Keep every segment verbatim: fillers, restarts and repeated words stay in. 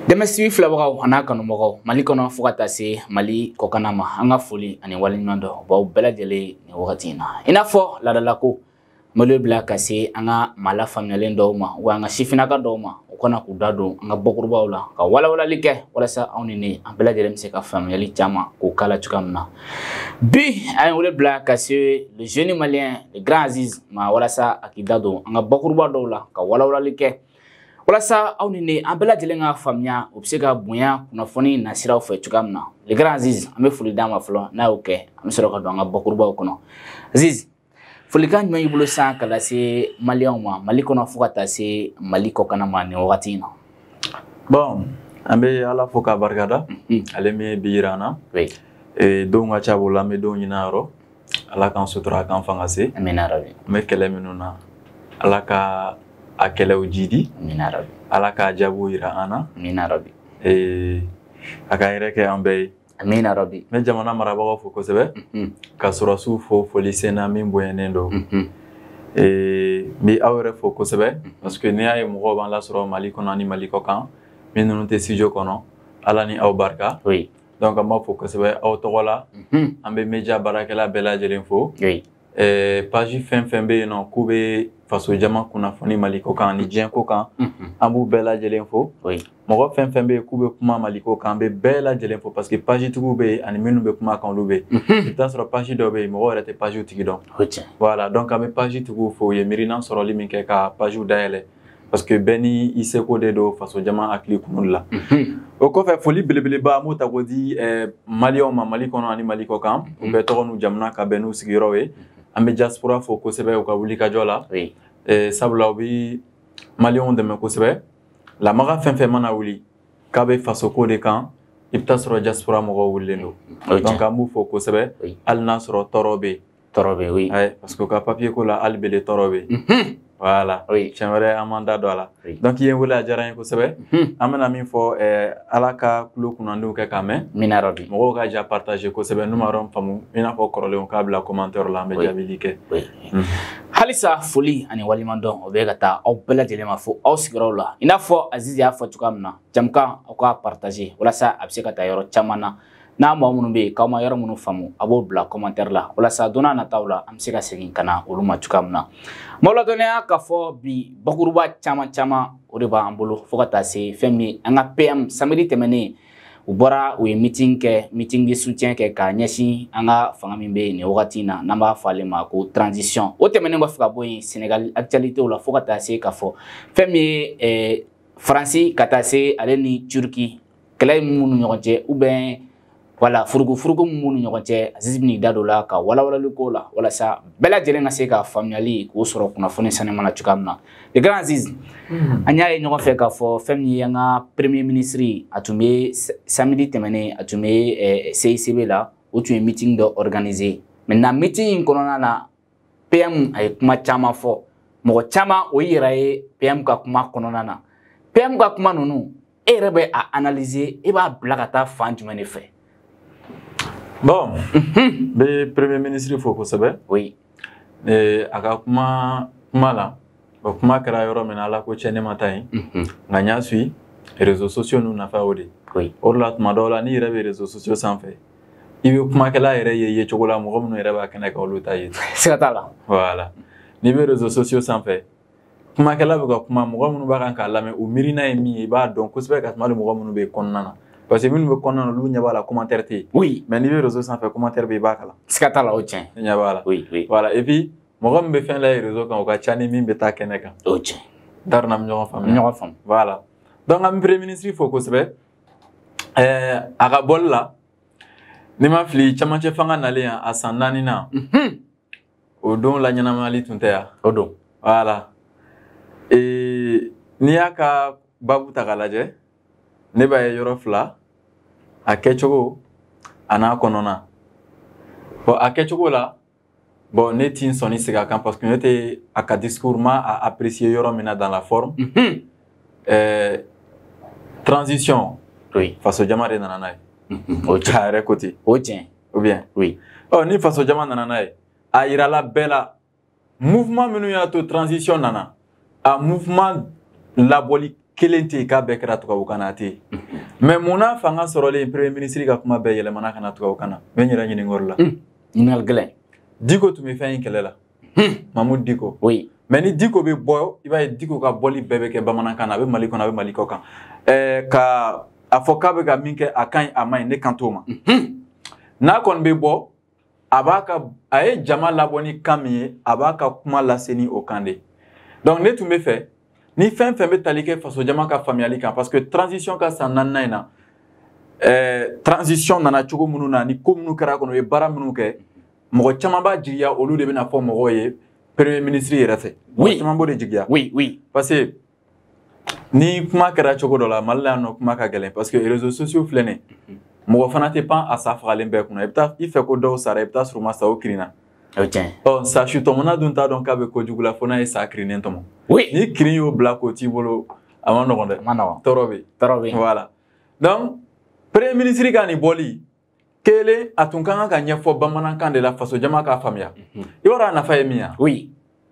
Demasi filabagaw ana kanumagaw Mali kono fo ka taa se Mali kokanama an ka foli ani waleɲuman dɔ baw bɛɛ lajɛlen ni wagati in na. I n'a fɔ ladalako Mali bila ka se an ka maa lafaamuyalen dɔw ma wa an ka sifinnaka dɔw ma u kana k'u da don an ka bakurubaw la ka walawalali kɛ walasa aw ni ne an bɛɛ lajɛlen bɛ se ka faamuyali caman k'o kala cogoya min na. Bi an ye wele bila ka se le jeune malien le grand Aziz ma walasa a k'i da don an ka bakuruba dɔw la ka walawalali kɛ walasa aw ni ne an bɛɛ lajɛlen ka faamuya u bɛ se ka bonya kunnafoni nasiraw fɛ cogoya min na. Le grand Aziz an bɛ foli d'a ma fɔlɔ n'a y'o kɛ an bɛ sɔrɔ ka don an ka bakurubaw kɔnɔ. Aziz folikan jumɛn y'i bolo san ka lase Maliyɛnw ma Mali kɔnɔ fo ka taa se Mali kɔkanama nin wagati in na? Bon an bɛ Ala fo k'a barikada ale min ye bi yira an na denw ka ca bolo an bɛ denw ɲini a yɔrɔ Ala k'an sutura k'an fanga se amina rabi an bɛ kɛlɛ minnu na Ala ka a kɛlɛw jidi amina rabi Ala k'a jaabiw yira an na amina rabi a ka hɛrɛ kɛ an bɛɛ ye amina rabi n bɛ jamana marabagaw fo kosɛbɛ ka sɔrɔsiw fo foli senna min bonyalen don n bɛ aw yɛrɛ fo kosɛbɛ parce que n'i y'a ye mɔgɔw b'an lasɔrɔ Mali kɔnɔ ani Mali kɔkan min ninnu tɛ studio kɔnɔ Ala ni aw barika donc an b'a fo kosɛbɛ aw tɔgɔ la an bɛ media baarakɛla bɛɛ lajɛlen fo page fɛn fɛn bɛ yen nɔ k'u bɛ faso jama kunnafoni Mali ko kan ani diɲɛ ko kan an b'u bɛɛ lajɛlen fo mɔgɔ fɛn fɛn bɛ yen k'u bɛ kuma Mali ko kan an bɛ bɛɛ lajɛlen fo parce que page tigiw bɛ yen ani minnu bɛ kuma kan olu bɛ yen i bɛ taa sɔrɔ page dɔw bɛ yen mɔgɔw yɛrɛ tɛ page tigi dɔn voilà donc an bɛ page tigiw fo u ye miirina sɔrɔli min kɛ ka page dayɛlɛ parce que bɛɛ ni i seko de don faso jama hakili kunnu la o kɔfɛ foli belebeleba an b'o ta k'o di Maliyɛnw ma Mali kɔnɔ ani Mali kɔ kan u bɛɛ tɔgɔ n'u jamana ka bɛn n'u sigiyɔrɔw ye an bɛ diaspora fo kosɛbɛ u ka wulikajɔ la sabula u bɛ Maliyɛnw dɛmɛ kosɛbɛ lamaga fɛn fɛn mana wuli k'a bɛ fasoko de kan i bɛ taa sɔrɔ diaspora mɔgɔw wulilen don donc an b'u fo kosɛbɛ hali n'a sɔrɔ tɔɔrɔ bɛ yen tɔɔrɔ bɛ yen oui parce que u ka papier ko la hali bele tɔɔrɔ bɛ yen voilà tiɲɛ wɛrɛ an m'an da don a la donc i ye n wele a diyara n ye kosɛbɛ an bɛna min fɔ Ala ka tulo kunnandiw kɛ k'a mɛn amina rabi mɔgɔw ka ja partager kosɛbɛ n'u ma yɔrɔ faamu i n'a fɔ kɔrɔlenw k'a bila commentaire la an bɛ jaabili kɛ halisa foli ani waliɲuman dɔn o bɛ ka taa aw bɛɛ lajɛlen ma fo aw sigiyɔrɔw la i n'a fɔ Aziz y'a fɔ cogoya min na jamukan aw ka partager walasa a bɛ se ka taa yɔrɔ caman na n'a mɔgɔ minnu bɛ yen k'aw ma yɔrɔ minnu faamu a b'o bila commentaire la walasa don n'a nataw la an bɛ se ka segin ka na olu ma cogoya min na m'aw ladɔnniya k'a fɔ bi bakuruba caman caman o de b'an bolo fo ka taa se fɛn min an ka P M samedi tɛmɛnen u bɔra u ye meeting kɛ meeting de soutien kɛ k'a ɲɛsin an ka fanga min bɛ yen nin wagati in na n'an b'a fɔ ale ma ko transition o tɛmɛnen kɔfɛ ka bɔ yen Sénégal actualité la fo ka taa se k'a fɔ fɛn min ye Faransi ka taa se ale ni Turki kɛlɛ minnu ni ɲɔgɔn cɛ ou bien voilà furugu furugu minnu ni ɲɔgɔn cɛ Aziz bɛn'i da don la ka walawalali ko la walasa bɛɛ lajɛlen ka se ka faamuyali k'o sɔrɔ kunnafoni sanuyama na cogoya min na le grand Aziz an y'a ye ɲɔgɔn fɛ k'a fɔ fɛn min ye an ka premier ministre a tun bɛ samedi tɛmɛnen a tun bɛ C I C B la o tun ye meeting dɔ organiser maintenant meeting in kɔnɔna na P M a ye kuma caman fɔ mɔgɔ caman o yɛrɛ ye P M ka kuma kɔnɔna na P M ka kuma ninnu e yɛrɛ bɛ a analyser e b'a bila ka taa fan jumɛn de fɛ? Bon, le premier ministre fo kosɛbɛ oui a ka kuma kuma la o kuma kɛra yɔrɔ min na Ala ko tiɲɛ ne ma taa yen nka n y'a suit réseaux sociaux n'u nafa o de o de la tuma dɔw la n'i yɛrɛ bɛ réseaux sociaux sanfɛ i bɛ kumakɛla yɛrɛ ye yecogo la mɔgɔ minnu yɛrɛ b'a kɛnɛ kan olu ta ye siga t'a la voilà n'i bɛ réseaux sociaux sanfɛ kumakɛla bɛ ka kuma mɔgɔ minnu b'a kan k'a lamɛn u miirina ye min ye i b'a dɔn kosɛbɛ ka tɛmɛ hali mɔgɔ minnu bɛ kɔnɔna na parce que minnu bɛ kɔnɔna na olu ɲɛ b'a la commentaire tɛ yen oui mais n'i bɛ réseau sanfɛ commentaire bɛ i b'a kalan siga t'a la o tiɲɛ i ɲɛ b'a la oui oui voilà et puis mɔgɔ min bɛ fɛn lajɛ réseau kan o ka ca ni min bɛ taa kɛnɛ kan o tiɲɛ darina bɛ ɲɔgɔn faamuya ɲɔgɔn faamu voilà donc an bɛ premier ministre fo kosɛbɛ ɛɛ a ka bɔli la n'i ma fili camancɛ fanga nalen yan a san naani na o don la ɲɛnamali tun tɛ yan o don voilà ee n'i y'a ka babu ta k'a lajɛ ne b'a ye yɔrɔ fila a kɛcogo a n'a kɔnɔna bon a kɛcogo la bon ne ti n sɔnni segin a kan parce que ne tɛ a ka discours ma a apprécier yɔrɔ min na dans la forme ɛɛ transition faso jama de nana n'a ye o tiɲɛ a yɛrɛ ko ten o tiɲɛ ou bien oui ɔ ni faso jama nana n'a ye a yirala bɛɛ la mouvement minnu y'a to transition nana a mouvement labɔli kelen tɛ k'a bɛɛ kɛra tubabukan na a tɛ yen mais mun na fanga sɔrɔlen premier ministre ka kuma bɛɛ yɛlɛmana ka na tubabukan na n bɛ n yɛrɛ ɲininka o la. ɲininkali gɛlɛn. Diko tun bɛ fɛn in kɛlɛ la. Mamudu Diko. oui. mais ni Diko bɛ bɔ i b'a ye Diko ka bɔli bɛɛ bɛ kɛ bamanankan na a bɛ Mali kɔnɔ a bɛ Mali kɔ kan ɛɛ ka a fɔ k'a bɛ ka min kɛ a ka ɲi a ma ɲi ne kan t'o ma. n'a kɔni bɛ bɔ a b'a ka a ye jama labɔ ni kan min ye a b'a ka kuma lase ni o kan de donc ne tun bɛ fɛ ni fɛn fɛn bɛ tali kɛ faso jama ka faamuyali kan parce que transition ka san naaninan in na ɛɛ transition nana cogo minnu na ni ko minnu kɛra kɔnɔ u ye baara minnu kɛ mɔgɔ caman b'a jigiya olu de bɛna fɔ mɔgɔw ye premier ministre yɛrɛ fɛ. oui mɔgɔ caman b'o de jigiya. oui oui. parce que ni kuma kɛra cogo dɔ la Mali la yan nɔ kuma ka gɛlɛn parce que réseaux sociaux filɛ nin ye mɔgɔ fana tɛ pan a sa fagalen bɛɛ kunna i bɛ taa i fɛ ko dɔw sara i bɛ taa sɔrɔ u ma sa o kirinna. o tiɲɛ. ɔ sa su tɔmɔna dun t'a dɔn k'a bɛ kojugu la fo n'a ye sa kirinnen tɔmɔ. oui. ni kirin y'o bila k'o t'i bolo a ma nɔgɔn dɛ. a ma nɔgɔn. tɔɔrɔ bɛ yen. tɔɔrɔ bɛ yen. voilà donc premier ministre ka nin bɔli kelen a tun ka kan ka ɲɛfɔ bamanankan de la faso jama k'a faamuya. i b'a dɔn a nafa ye min ye. oui.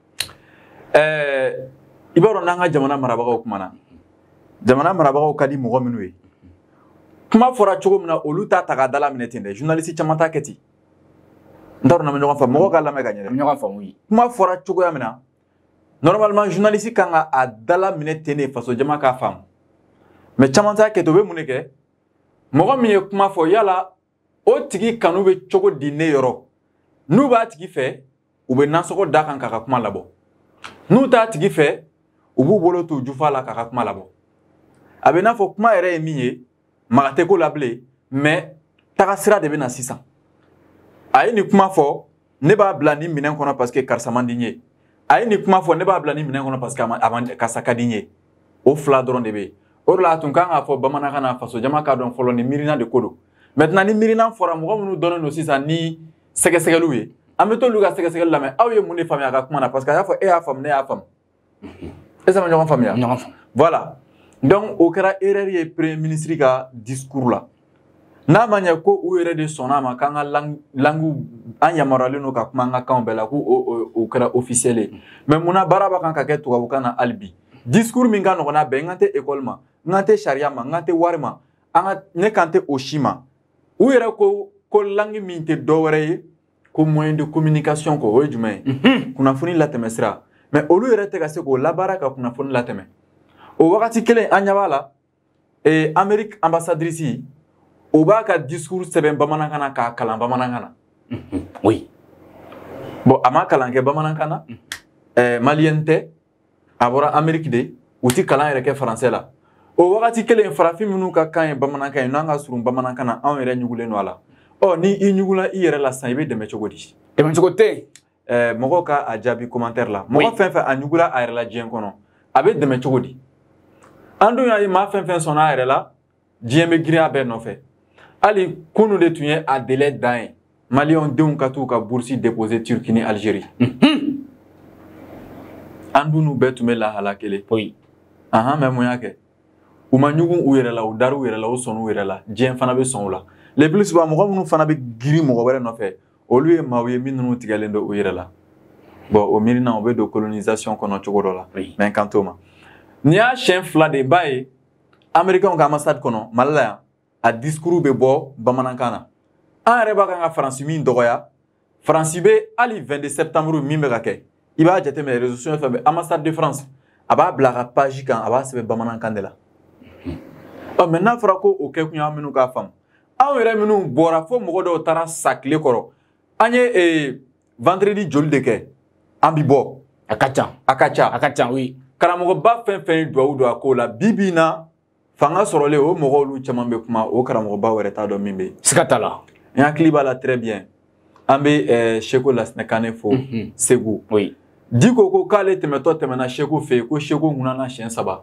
ɛɛ i b'a dɔn n'an ka jamana marabagaw kumana jamana marabagaw ka di mɔgɔ minnu ye kuma fɔra cogo min na olu t'a ta k'a dala minɛ ten dɛ journaliste caman t'a kɛ ten n t'a dɔn n'an bɛ ɲɔgɔn faamu mɔgɔw k'a lamɛn ka ɲɛ dɛ. ɲɔgɔn faamu ye. kuma fɔra cogoya min na normalement journaliste kan ka a dala minɛ ten de faso jama k'a faamu mais caman t'a kɛ ten u bɛ mun de kɛ mɔgɔ min ye kuma fɔ yala o tigi kanu bɛ cogo di ne yɔrɔ n'u b'a tigi fɛ u bɛ nasɔgɔ d'a kan k'a ka kuma labɔ n'u t'a tigi fɛ u b'u bolo t'u jufa la k'a ka kuma labɔ a bɛ n'a fɔ kuma yɛrɛ ye min ye maga tɛ ko la bilen mais taga sira de bɛ na sisan a ye nin kuma fɔ ne b'a bila nin minɛn kɔnɔ parce que karisa man di n ye a ye nin kuma fɔ ne b'a bila nin minɛn kɔnɔ parce que a man karisa ka di n ye o fila dɔrɔn de bɛ yen o de la a tun kan k'a fɔ bamanankan na faso jama k'a dɔn fɔlɔ ni miirina de ko don maintenant ni miirina fɔra mɔgɔ minnu dɔnnen don sisan ni sɛgɛsɛgɛliw ye an bɛ t'olu ka sɛgɛsɛgɛli lamɛn aw ye mun de faamuya a ka kuma na parce que a y'a fɔ e y'a faamu ne y'a faamu est ce que ɲɔgɔn faamuya ɲɔgɔn faamu voilà donc o kɛra erreur ye premier ministre ka discours la n'a ma ɲɛ ko u yɛrɛ de sɔnna a ma k'an ka langue an yamaruyalen don ka kuma an ka kanw bɛɛ la ko o kɛra officiel ye mais munna baara b'a kan ka kɛ tubabukan na hali bi discours min ka nɔgɔn n'a bɛɛ n kan tɛ école ma n kan tɛ sariya ma n kan tɛ wari ma an ka ne kan tɛ o si ma u yɛrɛ ko ko langue min tɛ dɔwɛrɛ ye ko moyen de communication ko o ye jumɛn ye kunnafoni latɛmɛ sira mais olu yɛrɛ tɛ ka se k'o labaara ka kunnafoni latɛmɛ o wagati kelen an ɲɛ b'a la ee Amérique ambassadrice o b'a ka discours sɛbɛn bamanankan na k'a kalan bamanankan na oui bon a ma kalan kɛ bamanankan na ɛɛ maliyɛn tɛ a bɔra Amérique de u ti kalan yɛrɛ kɛ français la o wagati kelen farafin minnu ka kan ye bamanankan ye n'an ka surun bamanankan na anw yɛrɛ ɲugulen don a la ɔ ni i ɲugula i yɛrɛ la sisan i bɛ dɛmɛ cogo di dɛmɛ cogo tɛ ɛɛ mɔgɔw ka a jaabi commentaire la mɔgɔ fɛn fɛn a ɲugula a yɛrɛ la diɲɛ kɔnɔ a bɛ dɛmɛ cogo di an dun y'a ye maa fɛn fɛn sɔnna a yɛrɛ la diɲɛ bɛ girin a bɛɛ nɔfɛ hali kunu de tun ye a délai dan ye maliyɛnw denw ka t'u ka bourse déposer Turquie ni Algérie an dun n'u bɛɛ tun bɛ lahala kelen ahan mais mun y'a kɛ u ma ɲugun u yɛrɛ la u dar'u yɛrɛ la u sɔnna u yɛrɛ la diɲɛ fana bɛ sɔn u la les plus souvent mɔgɔ minnu fana bɛ girin mɔgɔ wɛrɛ nɔfɛ olu ye maaw ye minnu tigɛlen don u yɛrɛ la bon o miirina o bɛ don colonisation kɔnɔ cogo dɔ la mais n kan t'o ma n'i y'a siɲɛ fila de b'a ye américains ka ambassade kɔnɔ Mali la yan a discours bɛ bɔ bamanankan na an yɛrɛ b'a kan ka faransi min dɔgɔya faransi bɛ hali vingt-deux septembre min bɛ ka kɛ i b'a jateminɛ réseaux sociaux fɛn fɛn ambassade de France a b'a bila a ka page kan a b'a sɛbɛn bamanankan de la ɔ mais n'a fɔra ko o kɛ kun ye an minnu k'a faamu anw yɛrɛ minnu bɔra fo mɔgɔ dɔw taara sa tile kɔrɔ an ye vendredi joli de kɛ an bi bɔ a ka ca a ka ca a ka ca oui karamɔgɔba fɛn fɛn ye duwawu don a ko la bi bi in na fanga sɔrɔlen o mɔgɔw olu caman bɛ kuma o karamɔgɔba wɛrɛ t'a dɔn min bɛ yen siga t'a la n hakili b'a la très bien an bɛ Seko Lasinɛ Kane fo Segu oui Diko ko k'ale tɛmɛtɔ tɛmɛna Seko fɛ yen ko Seko ŋunana siɲɛ saba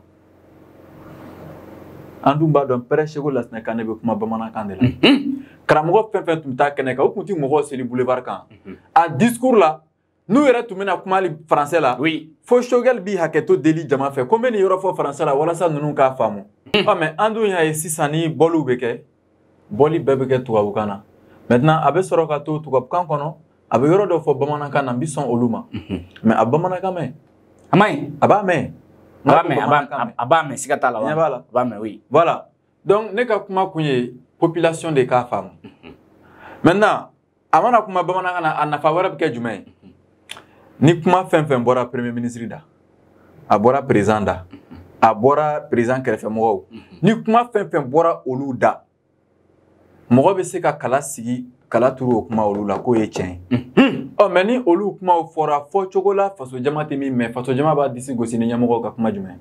an dun b'a dɔn pɛrɛ Seko Lasinɛ Kane bɛ kuma bamanankan de la karamɔgɔ fɛn fɛn tun bɛ taa kɛnɛ kan o tun tɛ mɔgɔw seli boulevard kan a discours la n'u yɛrɛ tun bɛna kuma hali français la fo Choguel b'i hakɛto deli jama fɛ ko n bɛ nin yɔrɔ fɔ français la walasa ninnu k'a faamu ɔ mais an dun y'a ye sisan ni bɔliw bɛ kɛ bɔli bɛɛ bɛ kɛ tubabukan na maintenant a bɛ sɔrɔ ka to tubabukan kɔnɔ a bɛ yɔrɔ dɔ fɔ bamanankan na n bɛ sɔn olu ma mais a bamanankan mɛn a ma ɲi a b'a mɛn Aba mais aba mais sikata la voilà aba mais oui voilà donc ne ka kuma kunye population de ka femme maintenant amana kuma bamana kana anafa wara bke jumay ni kuma fen fen bora premier ministre da a bora président da a bora président kerefe mo ni kuma fen fen bora olu da mo be se ka kala sigi kala turu kuma olu la ko ye tien oh mais ni olu kuma fora fo chokola faso jama te mi me faso jama ba disi gosi ni nyamo ka kuma jumay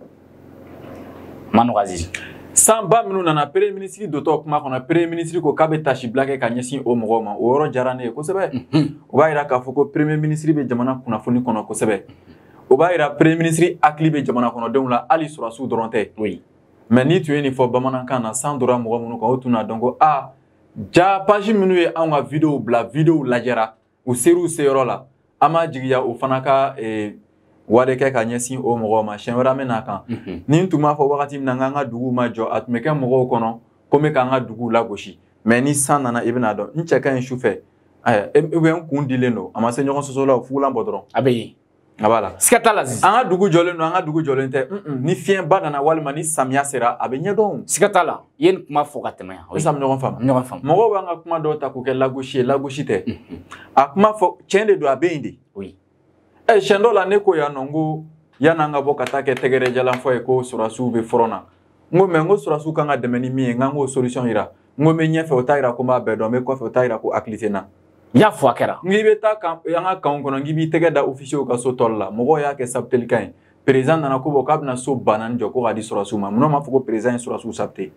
manu gazi Samba minu nana premier ministre doto kuma kona premier ministre ko kabe tashi blake ka nyesin o mogo ma o oro jarane ko sebe o ba ira ka foko premier ministre be jamana kuna foni kono ko sebe o ba ira premier ministre akli be jamana kono don la ali sura su doronte oui mais ni tu ni fo bamana kana sans dora mogo munu ko tuna dongo a ja page minu e an ga video bla video lajera o seru sero la ama jigiya o fanaka e wade ke ka nyesin o mogo ma shenwara mena kan ni ntuma fo wakati mina nga dugu ma jo atmeke mogo kono kome ka nga dugu la goshi mais ni san nana ibna do ncheka en choufe eh ebe nkun dileno ama se nyogon soso la fu la bodron abeyi abala sikata la zi anga dugu jole no anga dugu jole nte ni fien ba nana walma ni samia sera abe nyedon sikata la yen kuma fo katema ya oui sam nyogon fam nyogon fam mogo wanga kuma do ta ko ke la goshi la goshi te akuma fo chende do abende oui e shendo la neko ya nongo ya nanga boka take tegere jalan fo e ko surasu be forona ngo me ngo surasu kanga demeni mi ngango solution ira ngo me nyefe o taira ko ma be do me ko fe o taira ko aklitena ya fo akera ngibe ta kan yanga kan kono ngibi tege da officiel ka so tolla mogo ya ke sabtel kan president nana ko boka na so banan jo ko gadi surasu ma no ma fo ko president surasu sabte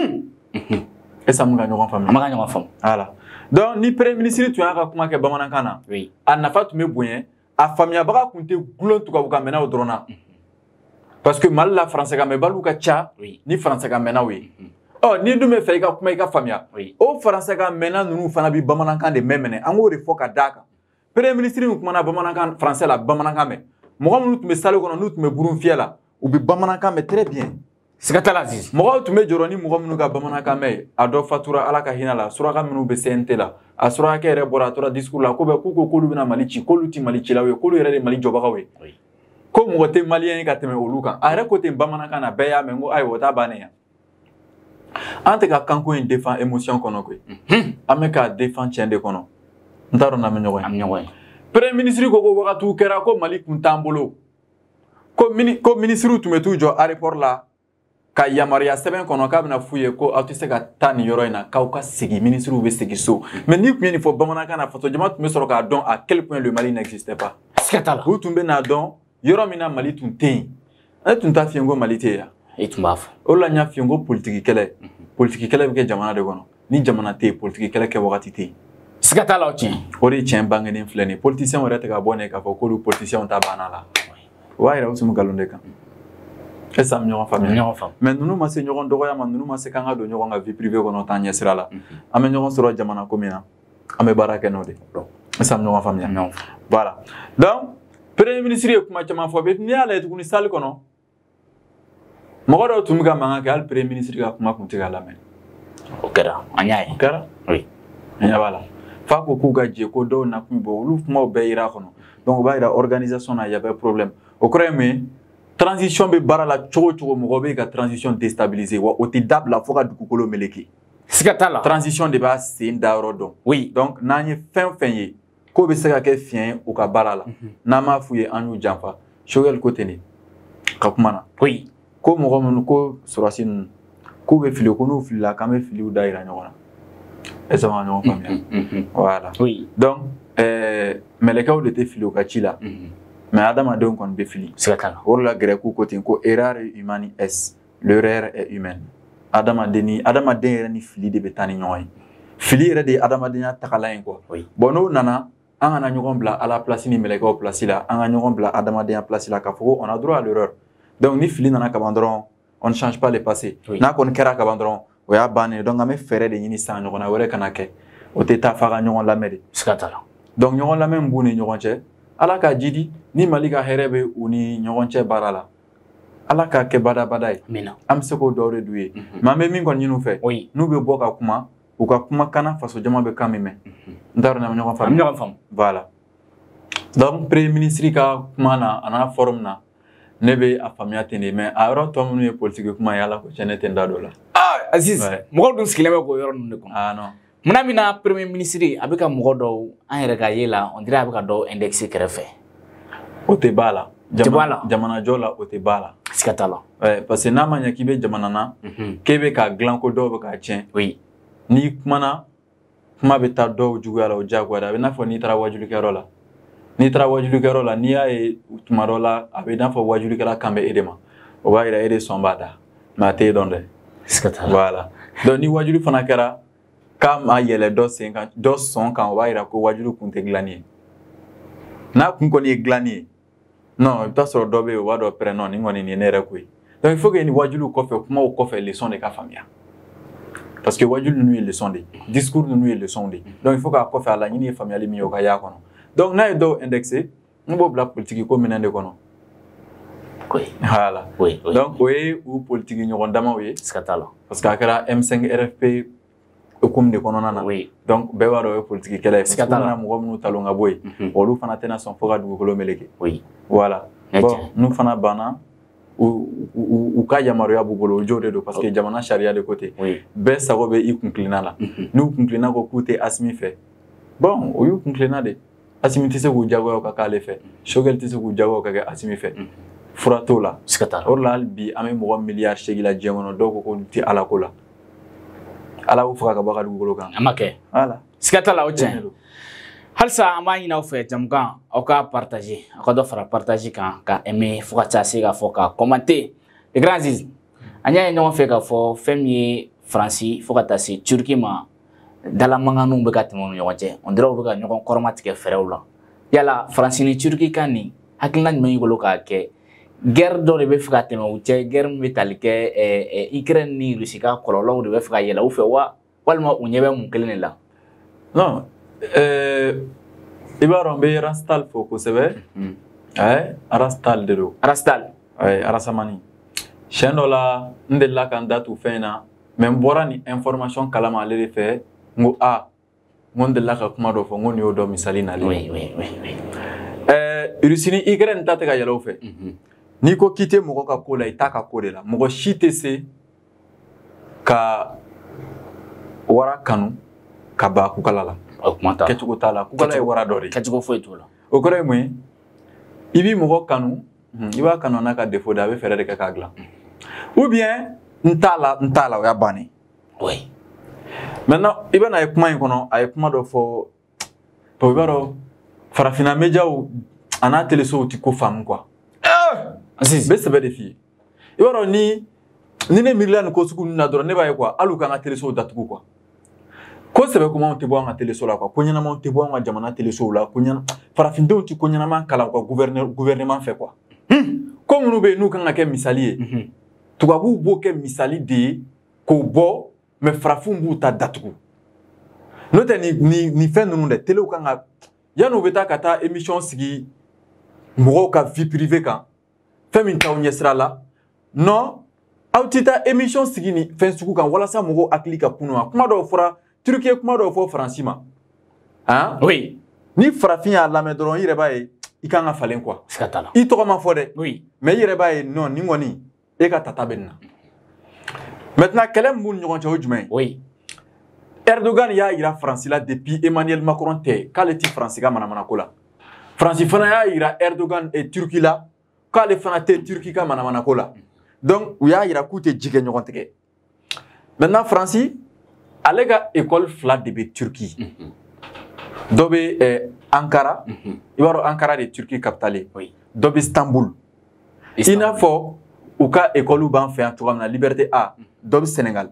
e sam nga nyogon fam ma nyogon fam ala donc ni premier ministre tu anga kuma ke bamanan kana oui ana fatu me boyen a famia baga kunte gulon tuka buka mena o drona parce que mal la français ka me balu ka cha ni français ka mena we oh ni du me fe ka kuma ka famia o français ka mena nunu fana bi bamanankan de memene ango re foka daka premier ministre mu kuma na bamanankan français la bamanankan me mo mu tu me sale kono nu tu me burun fiela ou bi bamanankan me très bien sikata la zi mo tu me joroni mo mu ka bamanankan me ado fatura ala ka hinala suraka minu be sente la asura ke re boratora discours la ko be ku ko ko lu bina malici ko lu ti malici la we ko lu re mali joba ka we ko mo te malien ka teme oluka are ko te bamana kana be ya mengo ay wota bane ya ante ka kanko en défend émotion kono ko ame ka défend tiende kono ndaro na menyo am nyoy premier ministre ko ko wakatu kera ko mali kuntambolo ko mini ko ministre tu metu jo aéroport la ka yamaria seben kono ka bina fuye ko atuse ka tani yoro ina ka ka sigi ministre ou be sigi so mais ni kuyeni fo bamana kana fato jama tu me soro ka don à quel point le Mali n'existait pas sikata la vous tumbe na don yoro mina Mali tunten e tunta fiengo Mali te ya e tumbaf o la nya fiengo politique kele politique kele be jamana de kono ni jamana te politique kele ke wakati te sikata la otien o re tien bangene flene politicien o rete ka bonne ka fo ko lu politicien ta banala wa ira usum galonde kan et ça me famille mais nous nous c'est ñogon dogoya man nous ma c'est kanga do ñogon ga vie privée ko no tanya sira la am ñogon soro jamana komina am baraka no de et ça me famille voilà donc premier ministre kuma chama fo be ni ala tu ni sal kono mo do tum ga manga ga premier ministre ga kuma kunti ga la men okera anyai okera oui anya bala fa ko ku ga je ko do na ku bo lu mo be ira kono donc ba ira organisation na ya be problème au crème transition be barala chogo chogo mo be ka transition déstabiliser wa oti dab la foka du kolo meleki sikata la transition de ba c'est ndaro don oui donc nanye fin fin ye ko be se ka ke fien o ka barala na ma fuye anu jamfa shogel ko teni ka kumana oui ko mo ko ko surasin ko be fili ko no fili la ka me fili u daira nyona et ça va non famille voilà oui donc euh meleka o de te fili o ka chila mais Adam a donc on befili. C'est ça. Or la grec ou côté ko erreur humaine est l'erreur est humaine. Adam a deni Adam a deni ni fili de betani ñoy. Fili re de Adam a deni takala en quoi. Oui. Bono nana an ana ñogon bla à la place ni meleka au place là, an ana ñogon bla Adam a deni place là ka fo on a droit à l'erreur. Donc ni fili nana ka bandron, on ne change pas le passé. Oui. Na kon kera ka bandron, o ya bané donc ame fere de ñini sa ñogona wéré kanake. O te ta faga ñogon la mede. C'est ça. Donc ñogon la même boune ñogon che. Ala ka jidi ni malika herebe uni ñogonche barala ala ka ke bada badai mina am se ko dore duye mambe min kon ñinu fe oui nu be boka kuma u ka kuma kana faso jama be kamime ndaro na ñogon fam ñogon fam voilà donc premier ministre ka kuma na ana forum na ne bɛ a faamuya ten de mais a yɔrɔ tɔ minnu ye politique kuma ye ala ko tiɲɛ ne tɛ n da don o la. ah Aziz mɔgɔw dun sigilen bɛ k'o yɔrɔ ninnu de kɔnɔ. ah non munna min na premier ministre a bɛ ka mɔgɔ dɔw an yɛrɛ ka ye la on dirait a bɛ ka dɔw indexer kɛrɛfɛ. o tɛ b'a la. jamana jamana jɔ la o tɛ b'a la. siga t'a la. ouais parce que n'a ma ɲɛ k'i bɛ jamana na. k'e bɛ ka dilan ko dɔw bɛ k'a tiɲɛ. oui n'i kumana kuma bɛ taa dɔw juguya la o diyagoya a bɛ n'a fɔ n'i taara wajulikɛyɔrɔ la. n'i taara wajulikɛyɔrɔ la n'i y'a ye tuma dɔ la a bɛ n'a fɔ wajulikɛla kan bɛ e de ma o b'a yira e de sɔn b'a da mais a t'e dɔn dɛ. siga t'a la. voilà donc ni wajuli fana kɛra k'a ma yɛlɛ dɔ sen kan dɔ sɔn kan o b'a yira ko wajuli kun tɛ dilanni ye n'a kun kɔni ye dilanni ye non i bɛ taa sɔrɔ dɔ bɛ yen o b'a dɔn pɛrɛn non nin kɔni nin ye ne yɛrɛ ko ye donc il faut que ni wajuliw kɔfɛ kumaw kɔfɛ leçon de ka faamuya parce que wajuli ninnu ye leçon de ye discours ninnu ye leçon de ye donc il faut k'a kɔfɛ a laɲini ye faamuyali min ye o ka y'a kɔnɔ donc n'a ye dɔw indexé n b'o bila politique ko minɛn de kɔnɔ. oui voilà oui donc o ye u politique ɲɔgɔn damaw ye. siga t'a la. parce que a kɛra M cinq R F P hukumu de kɔnɔna na. oui donc bɛɛ b'a dɔn o ye politique kɛlɛ ye. siga t'a la. parce que u nana mɔgɔ minnu talon ka bɔ yen. olu fana tɛna sɔn fo ka dugukolo meleke. oui voilà bon n'u fana banna u u ka yamaruya b'u bolo o jo de don parce que jamana sariya de ko ten. oui bɛɛ sago bɛ i kunkilenna la. n'u kunkilenna ko k'u tɛ Asimi fɛ bon o y'u kunkilenna de. Asimi tɛ se k'u jagoya ka k'ale fɛ Choguel tɛ se k'u jagoya ka kɛ Asimi fɛ fura t'o la. siga t'a la. o de la hali bi an bɛ mɔgɔ miliyari seegin la diɲɛ kɔnɔ dɔw ko k'olu tɛ ala ko la ala y'u faga ka bɔ a ka dugukolo kan. a ma kɛ. voilà siga t'a la o tiɲɛ. halisa an b'a ɲini aw fɛ jamukan aw ka partager aw ka dɔ fara partage kan ka aimer fo ka taa se k'a fɔ ka commenter le grand Aziz an y'a ye ɲɔgɔn fɛ k'a fɔ fɛn min ye Faransi fo ka taa se Turki ma dalamanganiw bɛ ka tɛmɛ u ni ɲɔgɔn cɛ on dirait u bɛ ka ɲɔgɔn kɔrɔma tigɛ fɛrɛw la yala Faransi ni Turki kan nin hakilina jumɛn y'i bolo k'a kɛ guerre dɔ de bɛ fɛ ka tɛmɛ u cɛ guerre min bɛ tali kɛ Ukraine ni Russie ka kɔlɔlɔw de bɛ fɛ ka yɛlɛ u fɛ wa walima u ɲɛ bɛ mun kelen de la. non i b'a dɔn n bɛ Rastal fo kosɛbɛ Rastal de don. Rastal. Arasamani siɲɛ dɔ la n delila ka n da tu fɛn in na mais n bɔra ni information kalama ale de fɛ n ko a n ko n delila ka kuma dɔ fɔ n ko nin y'o dɔ misali nalen. oui oui oui. Russie ni Ukraine ta tɛ ka yɛlɛ o fɛ n'i ko k'i tɛ mɔgɔ ka ko la i t'a ka ko de la mɔgɔ si tɛ se ka wara kanu ka ban kukala la. o kuma t'a la. kɛcogo t'a la kukala ye wara dɔ de ye. kɛcogo foyi t'o la. o kɔrɔ ye mun ye i b'i mɔgɔ kanu i b'a kanu n'a ka défaut de a bɛ fɛɛrɛ de kɛ k'a dilan ou bien n t'a la n t'a la o y'a bannen. oui. maintenant i bɛna ye kuma in kɔnɔ a ye kuma dɔ fɔ i b'a dɔn farafinna médiaw a n'a télésow tɛ ko faamu quoi. Aziz n bɛ sɛbɛ de f'i ye i b'a dɔn ni ni ne miirila nin ko sugu ninnu na dɔrɔn ne b'a ye quoi hali u k'an ka télésow datugu quoi. ko sɛbɛ komanw tɛ bɔ an ka téléso la quoi ko ɲɛnamaw tɛ bɔ an ka jamana télésow la ko ɲɛna farafindenw tɛ ko ɲɛnama kalan u ka gouverneur gouvernement fɛ quoi. ko minnu bɛ yen n'u kan ka kɛ misali ye tubabuw b'o kɛ misali de ye k'o bɔ mais farafinw b'u ta datugu n'o tɛ ni ni ni fɛn ninnu dɛ téléw kan ka yanni u bɛ taa ka taa émission sigi mɔgɔw ka vie privée kan fɛn min t'aw ɲɛsira la non aw tɛ taa émission sigi ni fɛn sugu kan walasa mɔgɔw hakili ka kunu wa kuma dɔw fɔra Turki ye kuma dɔw fɔ Faransi ma hein oui ni farafin y'a lamɛn dɔrɔn i yɛrɛ b'a ye i kan ka falen quoi siga t'a la. i tɔgɔ ma fɔ dɛ oui mais i yɛrɛ b'a ye non nin kɔni e ka tata bɛ nin na maintenant kɛlɛ min b'u ni ɲɔgɔn cɛ o jumɛn ye oui Erdogan y'a yira Faransi la depuis Emmanuel Macron tɛ k'ale tɛ Faransi ka manamanako la Faransi fana y'a yira Erdogan et Turki la k'ale fana tɛ Turki ka manamanako la donc u y'a yira k'u tɛ ji kɛ ɲɔgɔn tigɛ maintenant Faransi ale ka école fila de bɛ Turki dɔ bɛ Ankara i b'a dɔn Ankara de ye Turki capitale ye dɔ bɛ Istanbul i n'a fɔ u ka école b'an fɛ yan cogoya min na Liberté A dɔ bɛ Sénégal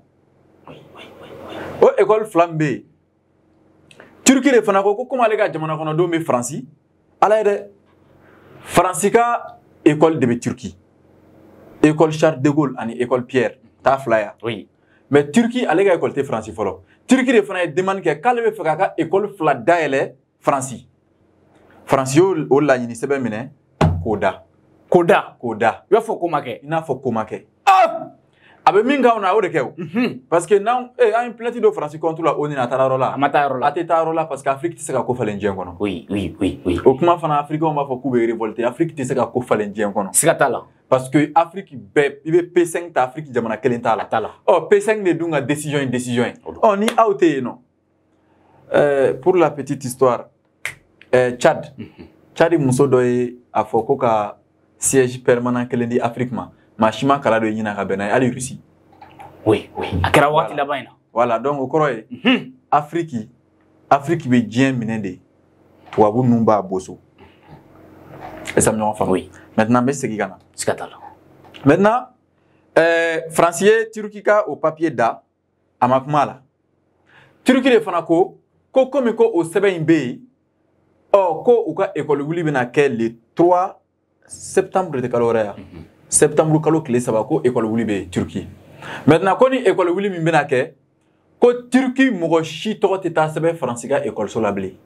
o école fila min bɛ yen Turki de fana ko ko komi ale ka jamana kɔnɔdenw bɛ Faransi ala ye dɛ Faransi ka école de bɛ Turki école Charles de Gaulle ani école Pierre t'a fila ya mais Turki ale ka école tɛ Faransi fɔlɔ Turki de fana ye demande kɛ k'ale bɛ fɛ k'a ka école fila dayɛlɛ Faransi Faransi y'o o laɲini sɛbɛn minɛ k'o da k'o da k'o da i b'a fɔ ko ma kɛ i n'a fɔ ko ma kɛ abe minga ona o de keo parce que now eh a une plainte de France contre la ONU na tararola amatarola atetarola parce que Afrique tise ka ko falen dien kono oui oui oui oui o kuma fana Afrique on va fa ku be révolter Afrique tise ka ko falen dien kono sikatala parce que Afrique be ibe P cinq ta Afrique jamana kelen ta la oh P cinq ne dunga décision une décision oh ni auté non euh pour la petite histoire euh Tchad Tchad muso doy a foko ka siège permanent kelen di Afrique ma machima kala do yina ka benay ali Russie oui oui akara wati la bayna voilà donc au croye Afrique Afrique be dien minende to abu numba boso et ça me rend femme oui maintenant mais c'est qui gana sikatala maintenant euh français turkika au papier da amakmala turki de fanako ko comme ko au seben be oh ko ou ka école wuli bena quel le trois septembre de caloria septembre kalo kle sabako école wuli be Turquie maintenant ko ni école wuli min bena ke ko Turquie mo shi to teta sebe français ga école so labli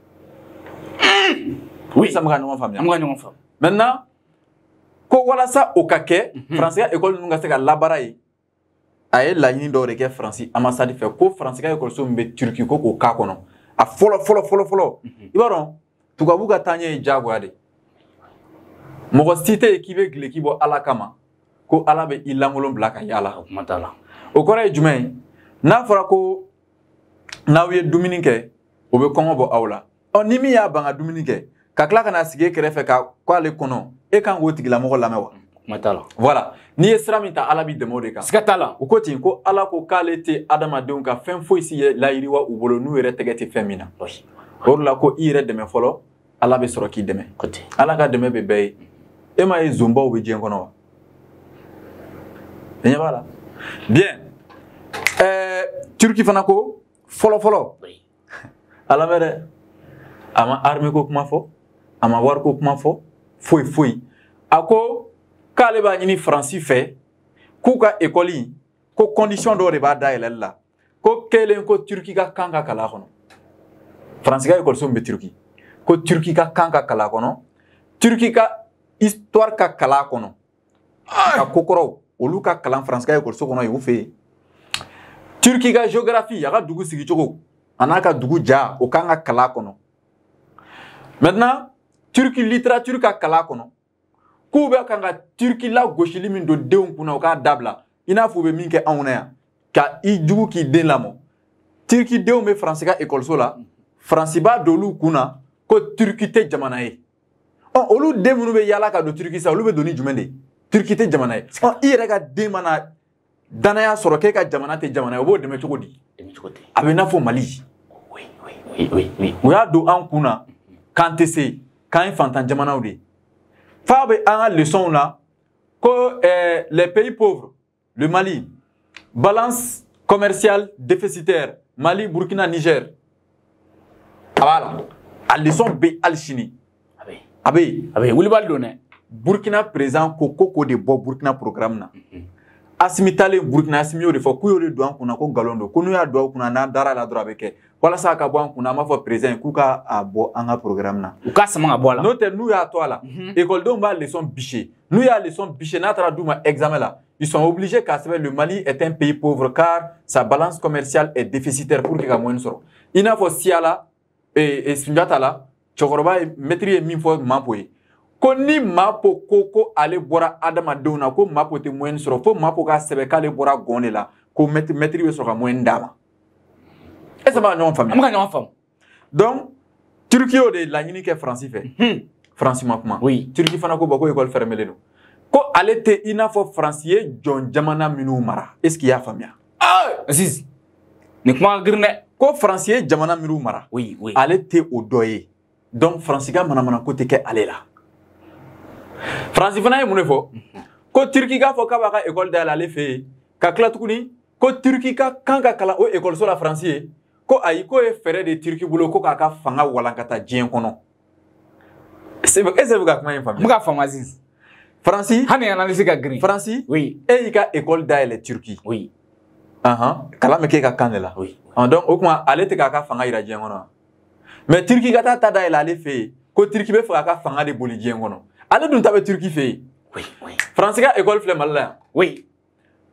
oui ça me gagne mon femme am gagne mon femme maintenant ko wala sa o kake français ga école nunga se ga labara yi ay la yini do de ke français ambassade fait ko français ga école so mbe Turquie ko ko ka kono a folo folo folo folo ibaron tugabu ga tanye jago ade mo cité qui veut l'équipe ala kama ko ala be ilangolon blaka yala matala o kore jumay na fara ko nawiye dumini ke o be kongo bo awla on nimi ya banga dumini ke ka kla kana sige kerefe ka ko ale kono e kan go tigila mo lamewa matala voilà ni esra minta ala bi demode kan sikatala o ko tin ko ala ko kalete adama de ka fen fo isi la yiriwa u bolo nu yere tegeti femina or la ko ire deme folo ala be soro ki deme côté ala ka deme be be e ma e zomba o be dien kono wa et voilà bien euh Turquie fanako folo folo oui ala mere ama armée ko kuma fo ama war ko kuma fo foi foi ako kale ba ni français fait ku ka école ko condition do re ba daile la ko kelen ko Turquie ka kanga kala kono français ka école so be Turquie ko Turquie ka kanga kala kono Turquie ka histoire ka kala kono ka kokoro olu ka kalan France ka école so kono yu fe Turquie ka géographie ya ka dugu sigi chogo anaka dugu ja o kanga kala kono maintenant Turquie littérature ka kala kono ku be kanga Turquie la goshili min do deun kuna o ka dabla ina fu be min ke anuna ya ka i dugu ki den lamo Turquie deun me France ka école so la France ba dolu kuna ko Turquie te jamana e on olu de munu be yala ka do Turquie sa olu be doni jumende Turquie te jamana e on ire ka de mana danaya soro ke ka jamana te jamana e o bo de me chogodi demi côté abe na fo Mali oui oui oui oui oui o ya do an kuna kan tese kan fantan jamana o de fa be an leçon là que euh, les pays pauvres le Mali balance commerciale déficitaire Mali Burkina Niger voilà a leçon be alchini abe abe abe wuli baldo ne Burkina présent ko koko de bo Burkina programme na asimitale Burkina asimio de fo ku yo de do an kuna ko galondo ko nu ya do kuna na dara la dro abeke wala sa ka bo an kuna ma fo présent ku ka abo an programme na u ka sama bola no te nu ya to la école donc ba leçon biché nu ya leçon biché na tra duma examen là ils sont obligés car le Mali est un pays pauvre car sa balance commerciale est déficitaire pour que ka moyen soro ina fo siala et et sunjata la chokoroba maîtriser min fo mapoye ko ni mapo koko ale bora adama dona ko mapo te moyen soro fo mapo ka sebe kale bora gone la ko maîtriser soro ka moyen dama et ça va non famille am gagne mon femme donc Turquie o de la ñini ke français fait français ma kuma oui Turquie fana ko bako école fermé no ko ale te ina fo français jon jamana minu mara est ce qu'il y a famia ah Aziz ni kuma girne ko français jamana minu mara oui oui ale te o doye donc français ga mana mana ko te ke ale la français fana e mun fo ko Turquie ga fo ka ba ka école dala ale fe ka kla tukuni ko Turquie ka kanga kala o école so la français ko ayi ko e fere de Turquie bulo ko ka ka fanga walankata jien kono c'est est-ce que ga kuma en famille muka fama Aziz français hani analyse ka green français oui e yi ka école dala Turquie oui aha kala me ke ka kanela oui donc o kuma ale te ka ka fanga ira jien kono mais Turquie ga ta ta dala ale fe ko Turquie be fa ka fanga de boli jien kono ale dun ta be Turquie fe oui oui français ka école flem alla oui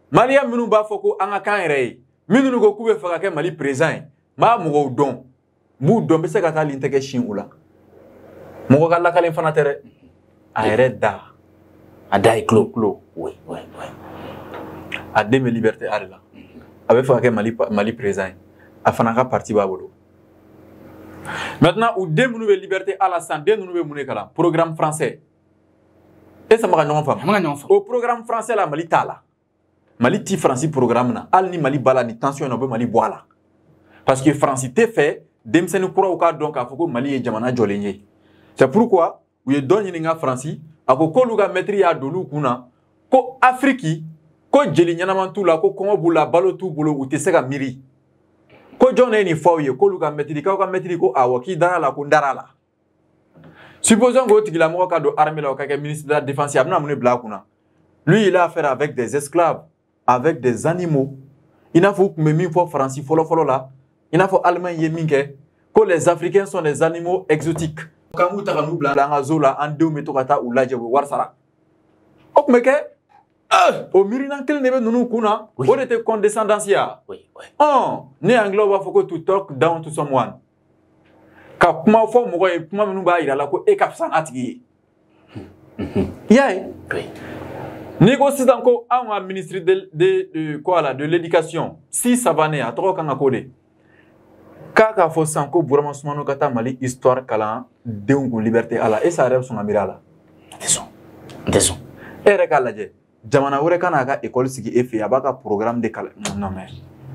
Malia minnu b'a fɔ ko an ka kan yɛrɛ ye minnu ko k'u bɛ fɛ ka kɛ Mali président ye m'a mɔgɔw dɔn m'u dɔn bɛ se ka taa nin tɛgɛ sin u la mɔgɔ ka lakalen fana tɛ dɛ a yɛrɛ da a da ye kulo kulo oui oui oui a den bɛ liberté a de la a bɛ fɛ ka kɛ Mali Mali président ye a fana ka parti b'a bolo maintenant u den minnu bɛ liberté a la san den ninnu bɛ mun de kalan programme français et ça m'a ɲɔgɔn faamu o programme français la Mali t'a la Mali ti Fransi programme na hali ni Mali bala ni tension na bɛ Mali bɔ a la parce que Fransi tɛ fɛ denmisɛnnin kuraw k'a dɔn k'a fɔ ko Mali ye jamana jɔlen ye c'est pourquoi u ye dɔ ɲininka Fransi a ko k'olu ka maître y'a don olu kun na ko Afrique ko jeli ɲɛnaman t'u la ko kɔngɔ b'u la balo t'u bolo u tɛ se ka miiri ko jɔn ne ye nin fɔ aw ye k'olu ka maître k'aw ka maître ko awɔ k'i dara la ko n dara la supposons k'o tigilamɔgɔ ka don armée la o ka kɛ ministre de la défense a bɛna mun de bila a kunna lui il a affaire avec des esclaves avec des animaux il n'a fɔ u tun bɛ min fɔ Faransi fɔlɔ-fɔlɔ la il n'a fɔ Allemagne ye min kɛ ko les Africains sont des animaux exotiques k'an k'u ta ka n'u bila an ka zoo la an denw bɛ to ka taa u lajɛ u bɛ wari sara o tun bɛ kɛ o miirina kelen de bɛ ninnu kun na o de tɛ condescendance ye ɔn ne anglais b'a fɔ ko to talk down to someone ka kuma fɔ mɔgɔ ye kuma minnu b'a yira la ko e ka fisa n'a tigi ye i y'a ye n'i ko sisan ko anw ka ministre de de de quoi là de l'éducation si sabané a tɔgɔ kan ka k'o de k'a k'a fɔ sisan ko Burama Sumano ka taa Mali histoire kalan denw kun liberté a la e sa yɛrɛ bɛ sɔn ka miiri a la n tɛ sɔn n tɛ sɔn e yɛrɛ k'a lajɛ jamana wɛrɛ ka n'a ka école sigi e fɛ yen a b'a ka programme de kalan non mais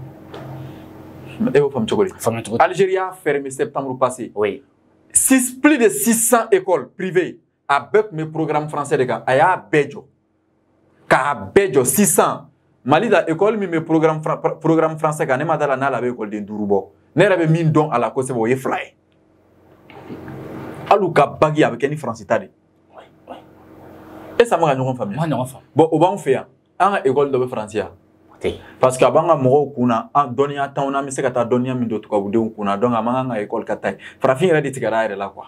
e y'o faamu cogo di Algérie y'a fermé septembre passé oui six plus de six cents écoles privées a bɛɛ tun bɛ programme français de kan a y'a bɛɛ jɔ k'a bɛɛ jɔ six cents Mali la école min bɛ programme programme français kan ne ma d'a la n'a la bɛ école den duuru bɔ ne yɛrɛ bɛ min dɔn a la kosɛbɛ o ye fila ye hali u ka bagi a bɛ kɛ ni Faransi ta de e ça ma ka ɲɔgɔn faamuya bon o b'anw fɛ yan an ka école dɔ bɛ Faransi yan parce que a b'an ka mɔgɔw kun na an dɔnniya t'anw na an bɛ se ka taa dɔnniya min don tubabudenw kun na donc a man kan ka école ka taa ye farafin yɛrɛ de tigɛra a yɛrɛ la quoi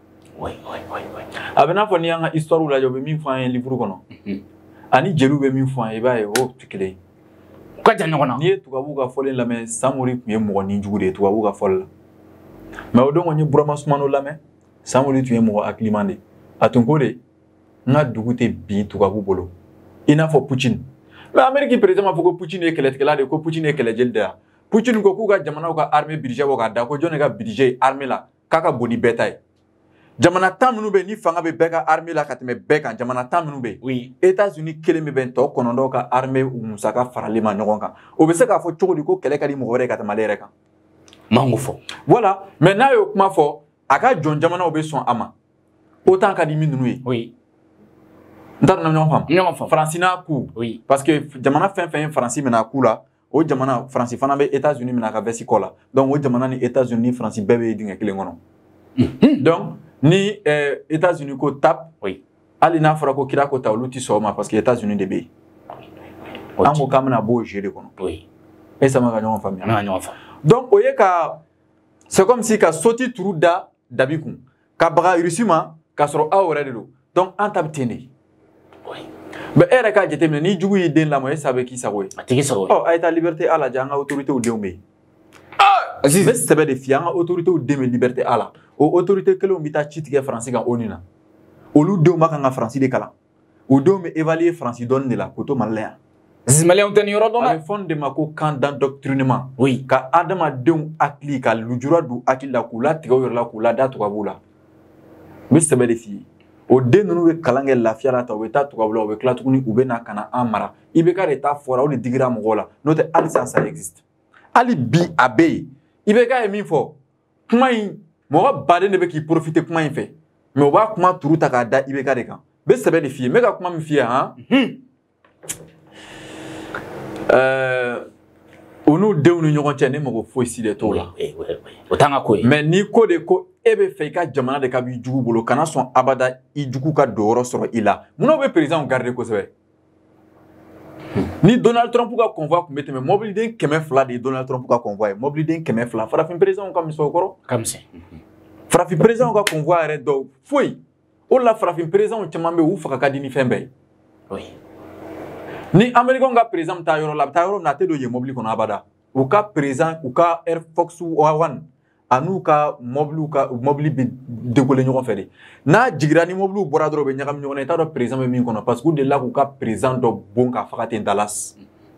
a bɛ n'a fɔ n'i y'an ka histoire lajɛ u bɛ min fɔ an ye livre kɔnɔ ani jeliw bɛ min fɔ an ye i b'a ye o tɛ kelen ye u ka jan ɲɔgɔn na n'i ye tubabuw ka fɔlen lamɛn Samori tun ye mɔgɔ nijugu de ye tubabuw ka fɔli la mais o don n ye Burama Sumano lamɛn Samori tun ye mɔgɔ hakiliman de ye a tun ko de n ka dugu tɛ bin tubabu bolo i n'a fɔ Poutine mais Amérique président m'a fɔ ko Poutine ye kɛlɛtigɛla de ye ko Poutine ye kɛlɛjeli de ye Poutine ko k'u ka jamanaw ka armée budget bɔ k'a da ko jɔn de ka budget ye armée la k'a ka bon ni bɛɛ ta ye jamana tan minnu bɛ yen ni fanga bɛ bɛɛ ka armée la ka tɛmɛ bɛɛ kan jamana tan minnu bɛ yen oui États-Unis kelen bɛ bɛn tɔ kɔnɔntɔn ka armée musaka faralen ma ɲɔgɔn kan o bɛ se k'a fɔ cogo di ko kɛlɛ ka di mɔgɔ wɛrɛ ye ka tɛmɛ ale yɛrɛ kan m'an k'o fɔ voilà mais n'a y'o kuma fɔ a ka jɔn jamanaw bɛ sɔn a ma autant ka di min ninnu ye oui n t'a dɔn na ɲɔgɔn faamu ɲɔgɔn faamu Faransi n'a ku oui parce que jamana fɛn fɛn ye Faransi minɛ a ku la o jamana Faransi fana bɛ États-Unis minɛ a ka vɛsi kɔ la donc o jamana ni États-Unis ni Faransi bɛɛ bɛ dingɛ kelen kɔnɔ donc ni euh, États-Unis ko tap oui hali n'a fɔra ko kira ko ta olu tɛ sɔn o ma parce que États-Unis de bɛ yen an ko k'an bɛna bɔ o jeu de kɔnɔ oui e sama ka ɲɔgɔn faamuya an ka ɲɔgɔn faamu donc o ye ka c'est comme si ka soti turu da dabi kun ka baga Russie ma k'a sɔrɔ aw yɛrɛ de don donc an ta bɛ ten de mais e yɛrɛ k'a jateminɛ ni jugu y'i den lamɔ e sa bɛ k'i sago ye a tigi sago ye ɔ a ye taa liberté a lajɛ an ka autorités denw bɛ yen n bɛ sɛbɛ de f'i ye an ka autorités den bɛ liberté a la o autorité kelenw bɛ taa ci tigɛ Faransi kan ONU na olu denw ma kan ka Faransi de kalan o denw bɛ évaluer Faransi dɔnni de la k'o to Mali la yan Maliyɛnw tɛ nin yɔrɔ dɔn dɛ a bɛ fɔ nin de ma ko camp d'endoctrinement oui ka adamadenw hakili ka lujura don hakili la k'u latigɛ u yɛrɛ la k'u lada tubabuw la n bɛ sɛbɛ de f'i ye o den ninnu bɛ kalan kɛ lafiya la ta u bɛ taa tubabu la u bɛ tila tuguni u bɛ na ka na an mara I B K de ta fɔra o de digira mɔgɔw la n'o tɛ hali sisan ça existe hali bi a bɛ yen I B K ye min fɔ kuma in mɔgɔ baden de bɛ k'i profiter kuma in fɛ mais u b'a kuma turu ta k'a da I B K de kan n bɛ sɛbɛ de f'i ye n bɛ ka kuma min f'i ye han ɛɛ o n'u denw ni ɲɔgɔn cɛ ne mago foyi si de t'o la o t'an ka ko ye mais ni ko de ko e bɛ fɛ I ka jamana de ka b'i jugu bolo kana sɔn abada I jugu ka don yɔrɔ sɔrɔ I la munna bɛ président garder kosɛbɛ ni Donald Trump ka convoi tun bɛ tɛmɛ mobiliden kɛmɛ fila de ye Donald Trump ka convoi ye mobiliden kɛmɛ fila farafin président ka misɛn o kɔrɔ ka misɛn farafin président ka convoi yɛrɛ dɔw foyi o la farafin président caman bɛ yen u faga ka di ni fɛn bɛɛ ye Ni Américain ka président ta yoro la ta yoro na te do ye mobile kono abada. U ka président u ka Air Fox one anu ka mobile ka mobile bi décoller ñoko féré. Na jigira ni mobile bora dro be ñagam ñoko ta do président be min kono parce que de la ku ka président do bon ka fakate Dallas.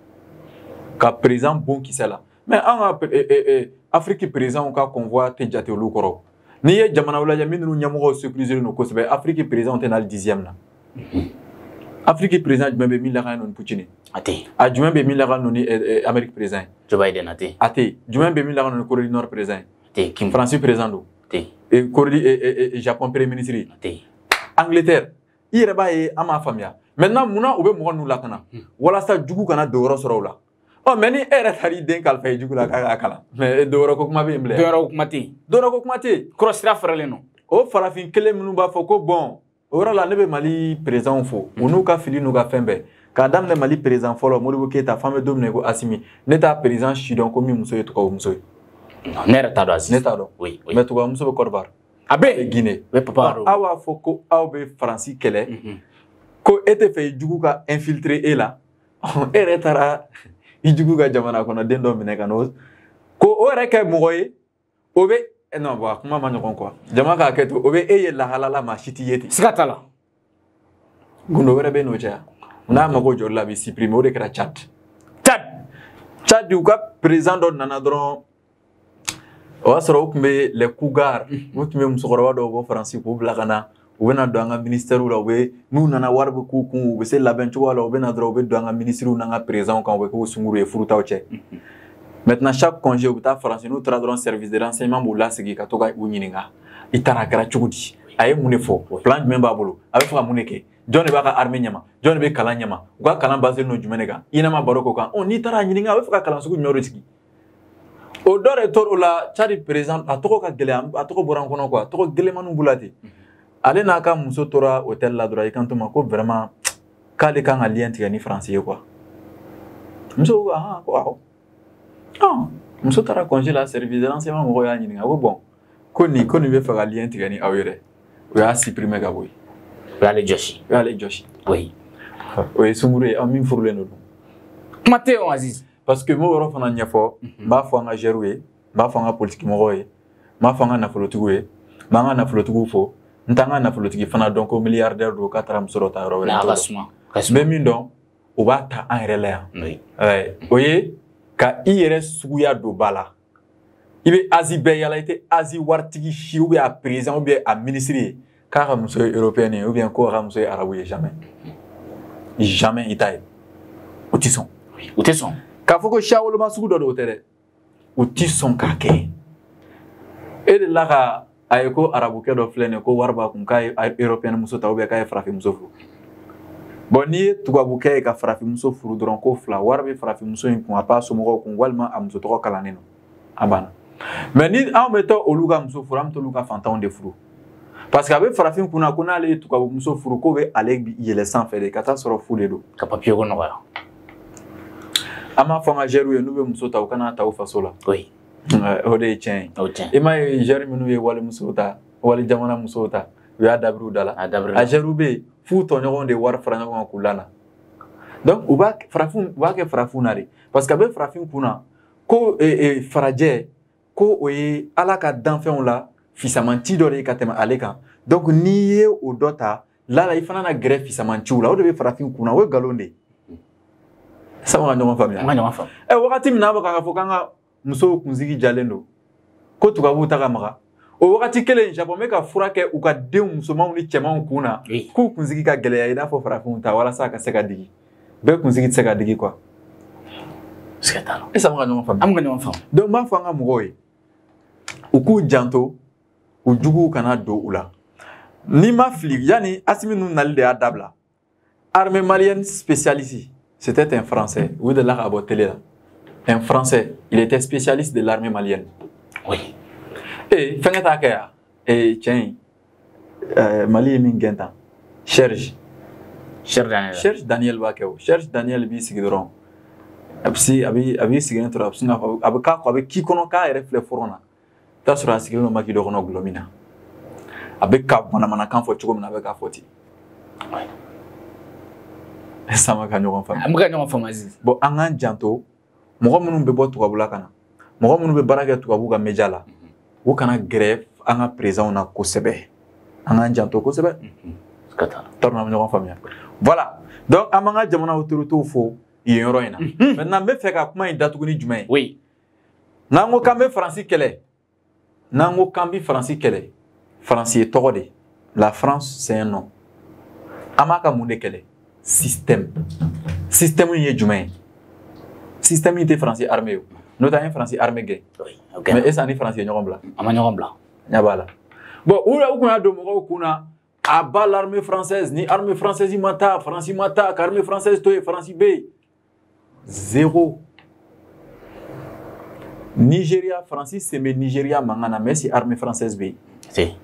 Ka président bon qui c'est là. Mais en Afrique président ka convoi te jate lu koro. Ni ye jamana wala ya minnu ñamogo sécuriser no ko sebe Afrique président te na le dixième là. Afrique président jumɛn bɛ min lakan non Poutine ate a jumɛn bɛ min lakan non Amérique président Joe Biden ate ate jumɛn bɛ min lakan non Corée du Nord président ate Kim France président do ate et Corée et Japon premier ministre ate Angleterre i yɛrɛ b'a ye an m'a faamuya maintenant munna u bɛ mɔgɔ ninnu lakana walasa jugu kana don yɔrɔ sɔrɔ o la ɔ mais ni e yɛrɛ taar'i den kalifa i jugu la k'a k'a kalan mais dɔwɛrɛ ko kuma bɛ yen bilen dɔwɛrɛ ko kuma tɛ yen dɔwɛrɛ ko kuma tɛ yen kɔrɔ sira fɛrɛlen don o farafin kelen minnu b'a fɔ ko bon o yɔrɔ la ne bɛ Mali président fo u n'u ka fili n'u ka fɛn bɛɛ k'a daminɛ Mali président fɔlɔ Modibo Keyita f'an bɛ don min na ko Asimi ne t'a président si dɔn ko min muso ye tubabu muso ye ne yɛrɛ t'a dɔn Azizi ne t'a dɔn oui oui mais tubabu muso bɛ Côte d'Ivoire a bɛ Guinée bɛ papa aw b'a fɔ ko aw bɛ Faransi kɛlɛ ko e tɛ fɛ i jugu ka infiltrer e la e yɛrɛ taara i jugu ka jamana kɔnɔ den dɔ minɛ ka n'o ko o yɛrɛ kɛ mɔgɔ ye o bɛ non bon kuma ma ɲɔgɔn quoi jama k'a kɛ to o bɛ e ye lahalala maa si t'i ye ten siga t'a la gundo wɛrɛ bɛ n'o cɛ n'a mago jɔr'o la a bɛ supprimer o de kɛra Tchad Tchad Tchad u ka président dɔ nana dɔrɔn o y'a sɔrɔ o tun bɛ les Cougars o tun bɛ musokɔrɔba dɔw bɔ Faransi k'u bila ka na u bɛ na don an ka ministère la u bɛ n'u nana wari bɛ k'u kun u bɛ se labɛn cogoya la u bɛ na dɔrɔn u bɛ don an ka ministres n'an ka présidents kan u bɛ k'u sunguru ye furutaw cɛ maintenant chaque congé u bɛ taa Faransi n'u taara dɔrɔn service de renseignement b'u lasigi ka to ka u ɲininka i taara a kɛra cogo di a ye mun de fɔ plan jumɛn b'a bolo a bɛ fɛ ka mun de kɛ jɔn de b'a ka armée ɲɛma jɔn de bɛ kalan ɲɛma u ka kalan basé n'o jumɛn de kan i n'a ma baro k'o kan ɔ n'i taara a ɲininka a bɛ fɛ ka kalan sugu jumɛn de sigi o dɔ de tora o la Tchad président a tɔgɔ ka gɛlɛn a tɔgɔ bɔra n kɔnɔ quoi tɔgɔ gɛlɛnmaninw b'u la ten ale n'a ka muso tora hôtel la dɔrɔn i kan to ma ko vraiment k'ale kan ka lien tigɛ ni Faransi ye quoi muso ko ahan ko awɔ ah muso taara congé la service de renseignement mɔgɔw y'a ɲininka ko bon ko nin ko nin bɛ fɛ ka lien tigɛ ni aw yɛrɛ o y'a supprimer ka bɔ yen o y'ale jɔsi o y'ale jɔsi oui o ye sunkuru ye aw min furulen don kuma tɛ yen Azizi parce que n b'o yɔrɔ fana ɲɛfɔ n b'a fɔ an ka gérants ye n b'a fɔ an ka politique mɔgɔw ye n b'a fɔ an ka nafolotigiw ye n b'an ka nafolotigiw fo n t'an ka nafolotigi fana dɔn ko milliardaire don k'a taara muso dɔ ta yɔrɔ wɛrɛ n'a ka suma n bɛ min dɔn o b'a ta an yɛrɛ la yan o ye ka i yɛrɛ suguya don ba la i bɛ Asie bɛɛ yala i tɛ Asie waritigi si ou bien a président ou bien a ministre ye k'a ka muso ye européenne ye ou bien ko a ka muso ye arabu ye jamais jamais i t'a ye o tɛ sɔn o tɛ sɔn k'a fɔ ko siya woloma sugu dɔ don o tɛ dɛ o tɛ sɔn k'a kɛ e de la ka a ye ko arabukɛ dɔ filɛ nin ye ko wari b'a kun k'a ye européenne muso ta ou bien k'a ye farafin muso furu bon n'i ye tubabukɛ ye ka farafin muso furu dɔrɔn ko fila wari bɛ farafin muso in kun a b'a somɔgɔw kun walima a muso tɔgɔ kalannen don a banna mais ni anw bɛ taa olu ka muso furu an bɛ taa olu ka fantanw de furu parce que a bɛ farafin kunna ko n'ale ye tubabu muso furu k'o bɛ ale yɛlɛ sanfɛ de ka taa sɔrɔ fu de don ka papier ko nɔgɔya an b'a fɔ an ka gérants ye n'u bɛ muso ta u kana ta u faso la oui o de ye tiɲɛ ye o tiɲɛ i m'a ye gérants minnu ye wali musow ta wali jamana musow ta u y'a dabiri u da la a dabiri a gérants bɛ yen f'u tɔɲɔgɔnw de wari fara ɲɔgɔn kan k'u lana donc u b'a farafin u b'a kɛ farafin na de parce que a bɛ farafin kunna ko farajɛ ko o ye ala ka danfɛnw la fisamanci dɔ de ye ka tɛmɛ ale kan donc n'i ye o dɔ ta lala i fana na gɛrɛ fisamanciw la o de bɛ farafin kunna o ye nkalon de ye sama ka ɲɔgɔn faamuya an ka ɲɔgɔn faamu ɛ wagati min na a bɛ k'a fɔ k'an ka musow kunsigi jalen don ko tubabuw ta ka maga o wagati kelen Japon bɛ ka fura kɛ u ka denw musomanw ni cɛmanw kun na k'u kunsigi ka gɛlɛya i n'a fɔ farafinw ta walasa a ka se ka digi bɛɛ kunsigi tɛ se ka digi quoi siga t'a la e sama ka ɲɔgɔn faamu an ka ɲɔgɔn faamu donc n b'a fɔ an ka mɔgɔw ye u k'u janto u juguw kana don u la n'i ma fili yanni Asimi ninnu nali de y'a dabila armée malienne spécialiste c'était un français u delila k'a bɔ télé la un français il était spécialiste de l'armée malienne oui eh fɛnkɛ t'a kɛ yan eh tiɲɛ euh Mali ye min gɛn tan Cherche Cherche Daniel Cherche Daniel b'a kɛ o Cherche Daniel b'i sigi dɔrɔn a bɛ se a bɛ a bɛ sigi dɔrɔn a bɛ sin ka fɔ a bɛ k'a kɔ a bɛ k'i kɔnɔ k'a yɛrɛ filɛ fɔlɔ na i t'a sɔrɔ a sigilen don maki dɔ kɔnɔ gulɔ min na a bɛ ka manamanakan fɔ cogo min na a bɛ k'a fɔ ten ça m'a gagné en famille. Am gagné en famille. Bon, en un janto, moi mon be bot tuabula kana. Moi mon be baraga tuabuga média ou kana grève en un présent on a kosebe. En un janto kosebe. Kata. Torna mon famille. Voilà. Donc amanga jamana autorité fo yoro ina. Maintenant me fait ka kuma indatuguni jumai. Oui. Nango kambe français kele. Nango kambi français kele. Français togode. La France c'est un nom. Amaka munde kele. Système. Système y est jumai. Système y était français armé. Notamment français armé gay. Oui. OK. Mais est-ce que français nyoron blanc? Ama nyoron blanc. Nyabala. Bon, où là où qu'on a de mo kuna abat l'armée française ni armée française mata, France mata, armée française toi France B. Zéro. Nigeria, Francis, c'est mais Nigeria, Mangana, mais c'est armée française B. Si.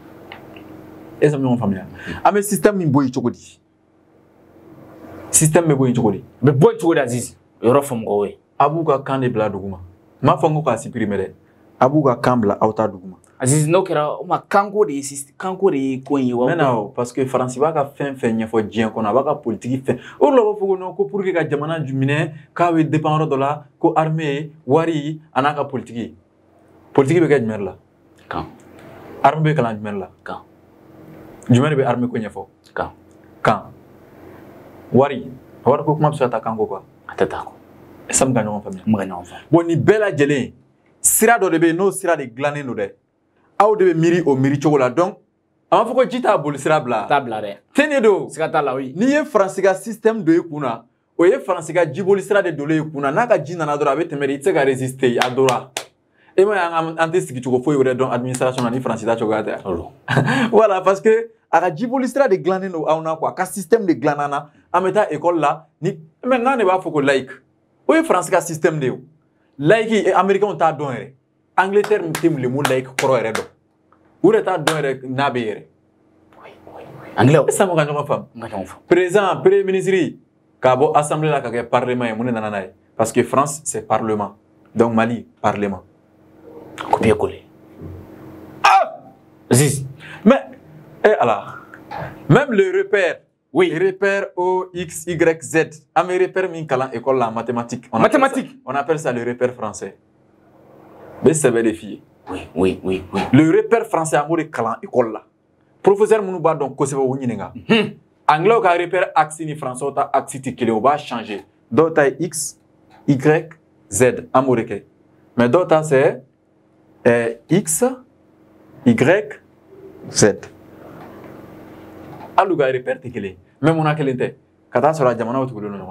Et ça me rend familier. Ah, mais système, il boit chokodi. Système, il boit chokodi. Mais boit chokodi, Aziz. Europe, on go away. Abouga kan de bla douguma. Ma fango ka supprimer. Abouga kambla auta douguma. Aziz, no kera, ma kango de système, kango de coin. Maintenant, parce que France va ka fin fin n'y a pas de qu'on a pas ka politique fin. Or là, faut que pour que ka jamana du mine, ka we dépendre de là, ko armée, wari, anaka politique. Politique be ka jmer là. Quand? Armée be ka jmer là. Quand? Jmer be armée ko n'y a pas. Quand? Quand? Wari, wari ko kuma bisa ta kango quoi. Atata ko. Ça me gagne en famille. Me gagne en famille. Bon ni bella jelen. Sira do de be no sira de glané no de. Aw de be miri o miri chocolat donc ama foko jita bol sira bla. Tabla de. Tenedo. Sikata la oui. Ni ye France ka système de kuna. O ye France ka jiboli sira de dole kuna na ka jina na dora be temeri tse ka résister adora. Et moi en anté siki choko foy wore donc administration ni France da chogata. Voilà parce que a jiboli sira de glané no awna quoi ka système de glanana ameta école là ni maintenant ne ba foko like. Oui, France a un système de laïc et américain ont donné. Angleterre m'time le mot laïc pro eredo. Où est ta donné nabere? Oui, oui, oui. Anglais. Ça me gagne ma femme. Gagne Président, premier ministre, kabo assemblée là kage parlement et mon nananaï. Parce que France c'est parlement. Donc Mali parlement. Copier coller. Ah! Ziz. Mais et alors, même le repère. Oui. Repère O, X, Y, Z. Ah, mais repère min kalan école en mathématiques. On mathématiques. Appelle ça, on appelle ça le repère français. Mais c'est les filles. Oui, oui, oui, oui. Le repère français amour de kalan école là. Professeur Mounouba donc ko sebe wuninga. Anglais ka repère axe ni français ta axe ti kele on va changer. D'autres X, Y, Z amoreke. Mais d'autres c'est euh, X, Y, Z. Aluga repère te kele. Même on a quel était Kata sur la jamana ou tu veux le nom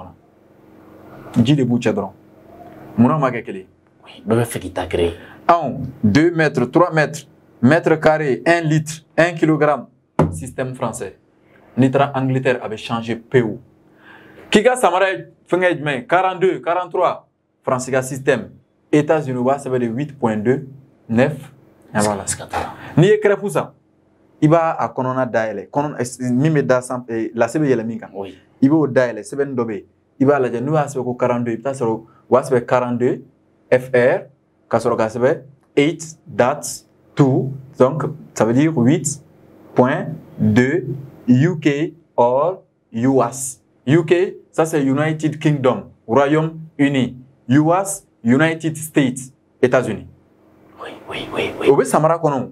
Dis de bouche dron. Mon nom a quel Oui, bébé fait qui t'a créé. un, deux mètres, trois mètres, mètre carré, un litre, un kilogramme. Système français. Nitra Angleterre avait changé P O. Kika Samara fait quarante-deux, quarante-trois. France système. États-Unis, ça va de huit virgule deux, neuf. Voilà. Ni écrit pour ça. Il va à Konona Daele. Konon, mime da sam, la sebe yele minka. Oui. Il va au Daele, seben dobe. Il va à la janu, il va à quarante-deux. Il va à quarante-deux. F R, kasoro kasebe, eight, that's two. Donc, ça veut dire huit virgule deux U K or U S. U K, ça c'est United Kingdom, Royaume-Uni. U S, United States, États-Unis. Oui, oui, oui, oui. Obe samara konon.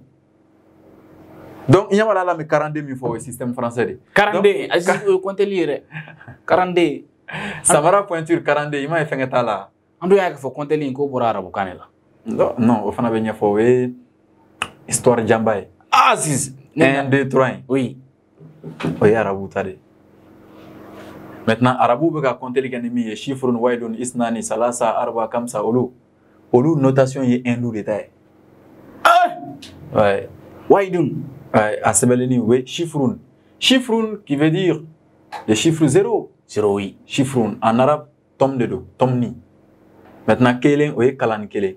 Donc, il y a là mais quarante-deux mille fois au système français. quarante-deux, vous comptez lire. quarante-deux. Samara pointure quarante-deux, il m'a fait un état là. On doit faut compter lire pour arabe canela. Non, non, au fond, on a fait histoire Jambaye. Ah, si. un, deux, trois. Oui. Oui, arabe, tade. Maintenant, arabe, on va compter les ennemis, chiffres, waidon, isnani, salasa, arba, kamsa, olu. Olu, notation, il y a un loup détail. Ah! Ouais. Waidon. Ouais, à Sebeleni, oui, chiffroun. Chiffroun qui veut dire le chiffre zéro. Zéro, oui. Chiffroun. En arabe, tom de do, tomni. Maintenant, kelen, oui, kalan kele.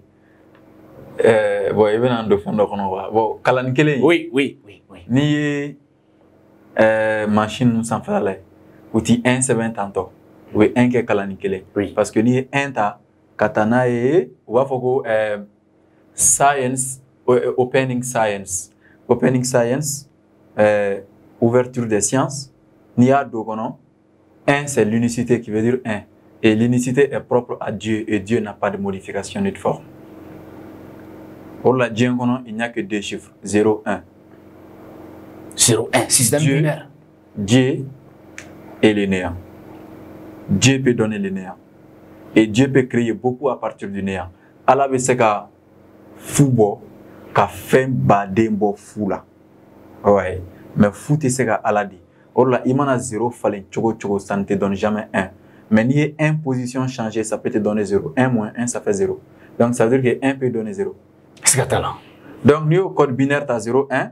Euh, bon, il vient de fond de konowa. Bon, kalan kele. Oui, oui, oui, oui. Ni euh, machine sans faire là. Ou ti un seven tanto. Oui, un ke kalan kele. Oui. Parce que ni un ta katana e ou va foko euh, science, euh, opening science. Opening science, euh, ouverture des sciences. Ni a do kono. un, c'est l'unicité qui veut dire un. Et l'unicité est propre à Dieu et Dieu n'a pas de modification ni de forme. Pour la Dieu, il n'y a que deux chiffres, zéro, un. zéro, un, système Dieu, binaire. Dieu est le néant. Dieu peut donner le néant. Et Dieu peut créer beaucoup à partir du néant. Allah veut c'est qu'à foubo, qu'à faire badembo fou là. Ouais. Mais fou c'est qu'à Allah dit. Or là, il a zéro, fallait tchogo tchogo, ça ne te donne jamais un. Mais ni est un position changée, ça peut te donner zéro. un moins un, ça fait zéro. Donc ça veut dire que un peut donner zéro. C'est que talent. Donc, nous, au code binaire, tu as zéro, un.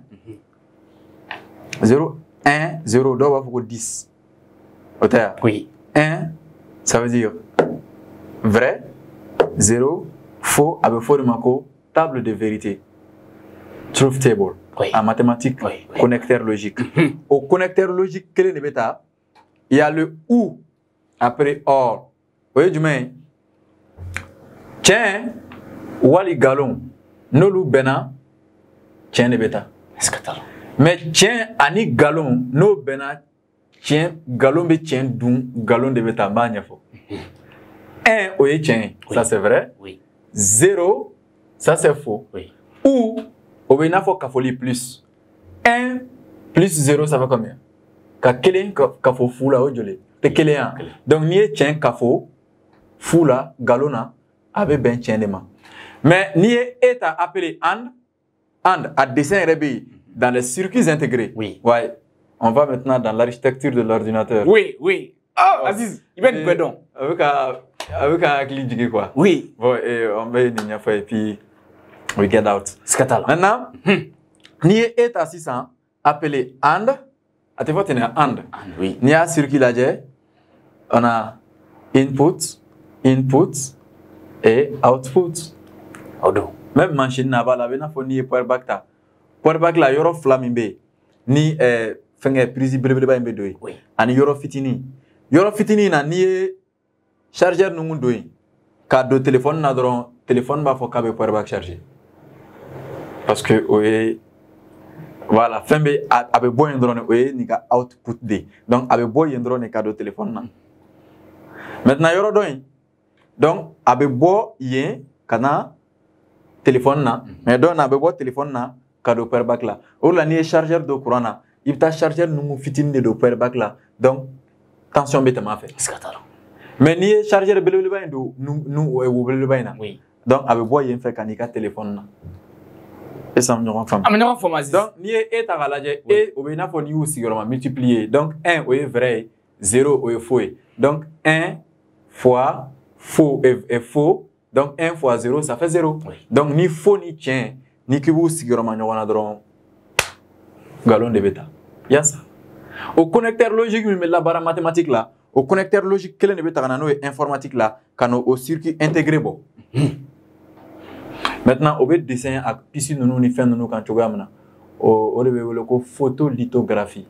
zéro, un, zéro, donc il faut dix. Oui. un, ça veut dire vrai, zéro, faux, avec faux de Mako, table de vérité. Truth table. Oui. En mathématiques, oui, oui. Connecteur logique. Au connecteur logique, quel est le bêta? Il y a le ou après or. Vous voyez du main? Tiens, wali galon. Nolu bena, tiens le bêta. Est-ce que talent? Mais tiens, ani galon, no bena, tiens, galon be tiens dun, galon de bêta, bagnafo. Un, oye tiens, oui. Ça c'est vrai. Oui. Zéro, ça c'est faux. Oui. Ou, oye na fo kafoli plus. Un plus zéro, ça fait combien? Ka kelen kafo fou la ojole. Te kelen. Donc, ni tiens kafo, fou la, galona, avec ben tiens de ma. Mais ni est appelé and, and à dessin réveillé dans les circuits intégrés. Oui. Ouais. On va maintenant dans l'architecture de l'ordinateur. Oui, oui. Ah, oh, Aziz, il va être pédon. Avec un, avec un clic quoi. Oui. Bon, et on va y et puis we get out. C'est que talent. Maintenant, ni est à six cents appelé and. À tes fois, tu and. And, oui. Ni a circuit là, on a input, input et output. Odo. Même machine n'a pas la veine pour ni power back ta. Power back la yoro flamimbe ni eh fenge prise bleu ba imbe doy. Oui. Ani yoro fitini. Yoro fitini na ni chargeur nungu doy. Ka do téléphone na dron téléphone ba fo ka be power back charger. Parce que oye voilà fembe abe boy ndron oye ni ka output de. Donc abe boy ndron ni ka do téléphone na. Maintenant yoro doy. Donc abe bo yen kana téléphone na mais donc na bebo téléphone na cadeau per bac là ou la ni chargeur de courant na il ta chargeur nous fitine de per bac là donc tension bête m'a fait mais ni chargeur belé ba ndo nous nous ou belé ba na oui donc avec boy il fait kanika téléphone na et ça me rend femme ah mais non faut Aziz donc ni est ta la et au bena faut ni aussi multiplier donc un est vrai zéro est faux donc un fois faux est faux. Donc un fois zéro, ça fait zéro. Oui. Donc ni faux ni tien, ni que vous sigurement nous avons galon de bêta. Il y a ça. Au connecteur logique, mais la barre mathématique là, au connecteur logique, quel est le bêta et informatique là, quand au circuit intégré bon. Maintenant, au bête dessin à piscine nous nous fait nous quand tu vois maintenant, au au le photolithographie.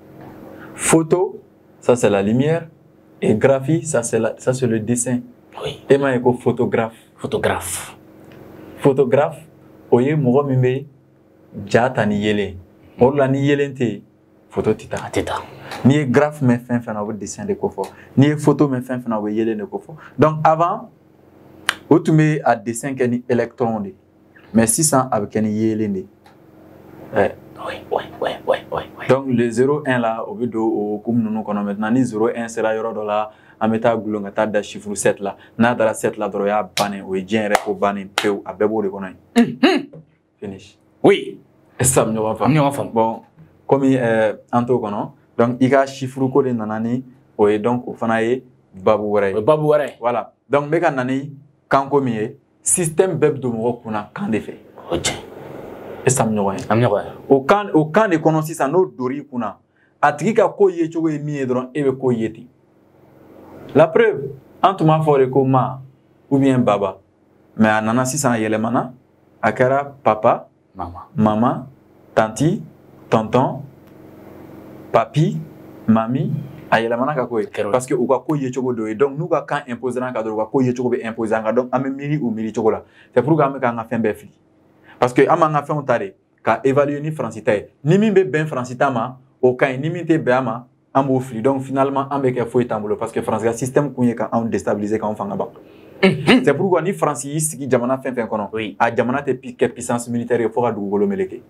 Photo, ça c'est la lumière, et graphie, ça c'est la, ça c'est le dessin. Oui. Et moi, je suis photographe. Photographe. Photographe, oye, moi, je suis jata ni yele. Or la ni yele te photo tita. Tita. Ni graphe mais fin fin avec dessin de kofo. Ni photo mais fin fin avec yele de kofo. Donc avant, où tu mets à dessin qu'un électron de, mais six cents avec un yele de. Ouais. Oui, oui, oui, oui, oui. Donc le zéro un là, au bout de au comme nous nous connaissons maintenant, ni zéro un sera euro dollar. Ameta gulong ata da chiffre sept là na dara sept là dro ya bané o dien rek o bané peu abebo de konay finish oui ça me va me va bon comme euh anto kono donc il a chiffre ko de nanani o donc o fanaye babu wore babu wore voilà donc me kan nani kan ko mi système beb do mo kuna kan de fait ok et ça me va am ñoy o kan o kan de kono si ça no dori kuna atiki ka ko ye chogo mi dron e be ko yeti. La preuve, entre ma forêt comme ma ou bien baba. Mais en anana six cents yelemana, akara papa, maman, maman, tanti, tonton, papi, mami, ayelemana kakoy. Parce que ou ka ko ye chogo do donc nous ka quand imposer en cadre ou ka ko ye chogo be imposer en donc ame miri ou miri chogo là. C'est pour que ka nga fin be fli. Parce que ama nga fin on tare ka évaluer ni francité. Ni mi be ben francita ma, o kan ni mi te be ama an b'o fili donc finalement an bɛ kɛ foyi t'an bolo parce que France ka système kun ye ka anw déstabiliser k'anw fanga ban c'est pourquoi ni France y'i sigi jamana fɛn fɛn kɔnɔ a jamana tɛ kɛ puissance militaire ye fo ka dugukolo meleke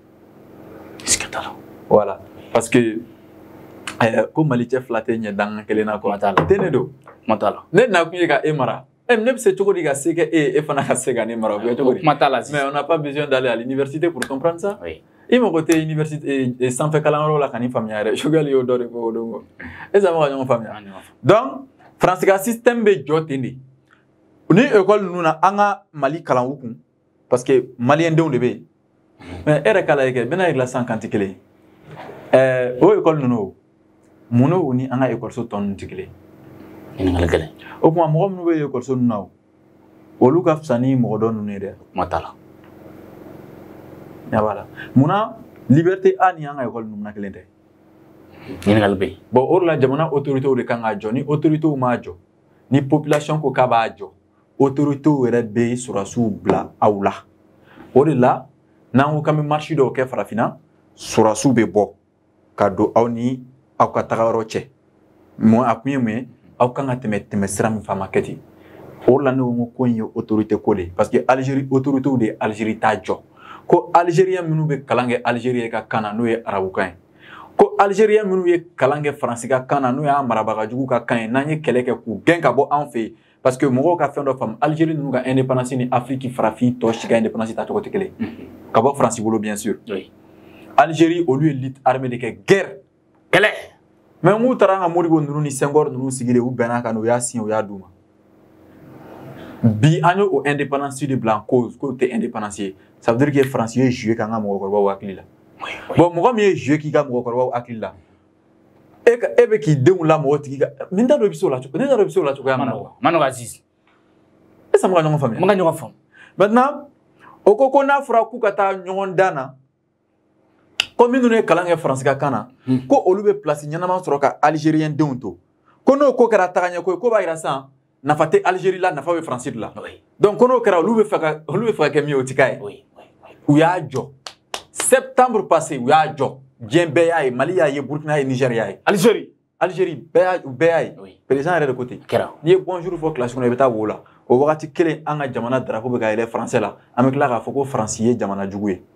voilà parce que ko Mali cɛ fila tɛ ɲɛ dangan kelen na quoi tɛ ne don ne na kun ye ka e mara eh, ne bɛ se cogo di ka se kɛ e e fana ka se ka ne mara o bɛ cogo di mais on n'a pas besoin d'aller à l'université pour comprendre ça i mago tɛ université sanfɛ kalanyɔrɔ la ka ni faamuya yɛrɛ Choguel y'o dɔ de fɔ o don ko est-ce que an bɛ ka ɲɔgɔn faamuya donc France ka système bɛ jɔ ten de ni école ninnu na an ka Mali kalan u kun parce que maliyɛn denw de bɛ yen mais e yɛrɛ k'a lajɛ kɛ bɛna ye sisan kan tɛ kelen ye o école ninnu mun n'o ni an ka école tɔ ninnu tɛ kelen ye ɲininkali gɛlɛn o tuma mɔgɔ minnu bɛ école ninnu na olu ka fisa ni mɔgɔ dɔ ninnu ye dɛ kuma t'a la yabala munna liberté a ni an ka école ninnu na kelen tɛ ɲininkali bɛ yen bon o de la jamana autorités de kan ka jɔ ni autorités m'a jɔ ni population ko k'a b'a jɔ autorités yɛrɛ bɛ sɔrɔdasiw bila aw la o de la n'an ko k'an bɛ marche dɔw kɛ farafinna sɔrɔdasiw bɛ bɔ ka don aw ni aw ka tagayɔrɔ cɛ mun a kun ye mun ye aw kan ka tɛmɛ tɛmɛ sira min fɛ a ma kɛ ten o de la ne ko n ko ko in ye autorité ko de ye parce que Algérie autorités de ye Algérie t'a jɔ ko Algérien minnu bɛ kalan kɛ Algérie ka kan na n'o ye arabukan ye ko Algérien minnu ye kalan kɛ Faransi ka kan na n'o y'an marabagajugu ka kan ye n'an ye kɛlɛ kɛ k'u gɛn ka bɔ anw fɛ yen parce que mɔgɔw ka fɛn dɔ faamu Algérie ninnu ka indépendance ni Afrique farafin tɔ si ka indépendance ta cogo tɛ kelen ye ka bɔ Faransi bolo bien sûr Algérie olu ye lutte armée de kɛ guerre kɛlɛ mais n'u taara an ka Modibo ninnu ni Senghor ninnu sigilen u bɛnna kan u y'a signé u y'a d'u ma bi an y'o indépendance de bila en cause k'o tɛ indépendance ye ça veut dire que France ye joué k'an ka mɔgɔkɔrɔbaw hakili la bon mɔgɔ min ye joué k'i ka mɔgɔkɔrɔbaw hakili la e ka e bɛ k'i denw la mɔgɔ tigi ka min t'a dɔn i bɛ se o la cogo ne t'a dɔn i bɛ se o la cogoya min na wa man nɔgɔ Aziz est ce que an bɛ ka ɲɔgɔn faamuya an bɛ ka ɲɔgɔn faamu maintenant o ko ko n'a fɔra k'u ka taa ɲɔgɔn dan na ko minnu ye kalan kɛ Faransi ka kan na ko olu bɛ place ɲɛnama sɔrɔ ka Algérien denw to ko n'o ko kɛra tagaɲɛ ko ye ko b'a yira sisan nafa tɛ Algérie la nafa bɛ Faransi de la donc ko n'o kɛra olu bɛ fɛ ka olu bɛ fɛ ka kɛ min ye o ti k'a ye u y'a jɔ septembre passé u y'a jɔ diɲɛ bɛɛ y'a ye Mali y'a ye Burkina y'a ye Niger y'a ye Algérie Algérie bɛɛ y'a bɛɛ y'a ye président yɛrɛ de ko ten n'i ye bonjour fɔ classe kɔnɔ i bɛ taa wo la o wagati kelen an ka jamana drapeau bɛ ka yɛlɛ français la an bɛ tila k'a fɔ ko Faransi ye jamana jugu ye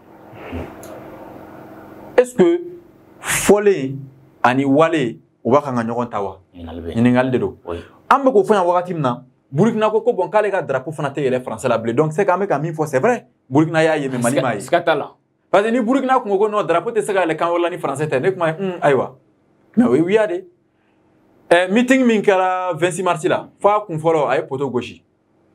est-ce que fɔlen ani wale u b'a kan ka ɲɔgɔn ta wa ɲininkali de don an bɛ k'o fɔ yan wagati min na Burkina ko ko bon k'ale ka drapeau fana tɛ yɛlɛ français la bilen donc c'est qu'an bɛ ka min fɔ c'est vrai Burkina y'a ye mais Mali m'a ye siga t'a la parce que ni Burkina kun ko ko non drapeau tɛ se ka yɛlɛ kan wɛrɛ la ni français tɛ ne kuma ye un ayiwa mais o ye wuya de ɛɛ meeting min kɛra vingt-six mars la fo a kun fɔlɔ a ye poto gosi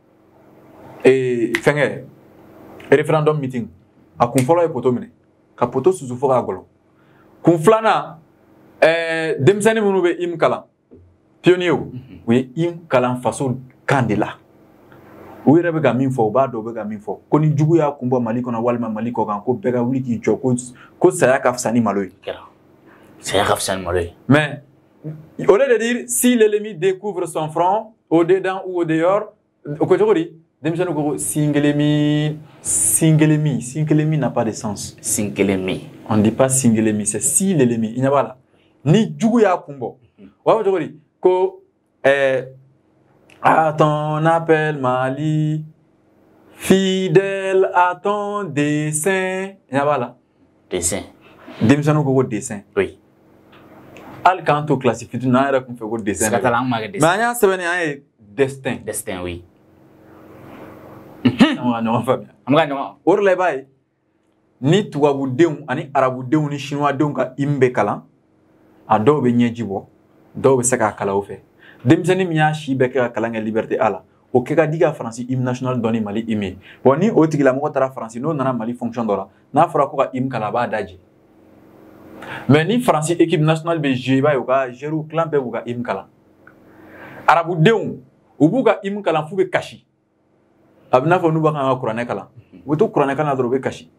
ee fɛnkɛ référendum meeting a kun fɔlɔ ye poto minɛ ka poto susu fo k'a gɔlɔ kun filanan ɛɛ denmisɛnnin minnu bɛ hymne kalan pionniers u ye hymne kalan faso kan de la u yɛrɛ bɛ ka min fɔ u b'a dɔn u bɛ ka min fɔ ko ni jugu y'a kun bɔ Mali kɔnɔ walima Mali kɔ kan ko bɛɛ ka wuli k'i jɔ ko ko saya ka fisa ni malo ye saya ka fisa ni malo ye mais au lieu de dire si l'ennemi découvre son front au dedans ou au dehors o ko cogo di denmisɛnninw ko ko singelemi singelemi singelemi n'a pas de sens singelemi on dit pas singelemi c'est si l'ennemi i ɲɛ b'a la ni jugu y'a kun bɔ o b'a fɔ cogo di ko ɛɛ à ton appel Mali, fidèle à ton dessein. Il y a pas là. Dessein. Denmisɛnninw ko ko dessein. Oui. Hali k'an to classe fitinin na an yɛrɛ kun fɛ ko dessein. Siga t'a la an kun b'a kɛ dessein. Mais an y'a sɛbɛnni an ye destin. Destin oui. An bɛ ka ɲɔgɔn faamuya. An bɛ ka ɲɔgɔn. O de la i b'a ye ni tubabudenw ani arabudenw ni chinoisdenw ka hymne bɛ kalan a dɔw bɛ ɲɛji bɔ dɔw bɛ se k'a kalan o fɛ. Denmisɛnnin min y'a si bɛɛ kɛ ka kalan kɛ liberté a la o kɛ ka di ka Faransi hymne national dɔn ni Mali hymne ye bon ni o tigilamɔgɔ taara Faransi n'o nana Mali fonction dɔ la n'a fɔra ko ka hymne kalan a b'a daji mais ni Faransi équipe nationale bɛ jouer i b'a ye u ka joueurs clan bɛɛ b'u ka hymne kalan arabudenw u b'u ka hymne kalan f'u bɛ kasi a bɛ n'a fɔ n'u b'a kan ka kuranɛ kalan u bɛ to kuranɛ kalan na dɔrɔn u bɛ kasi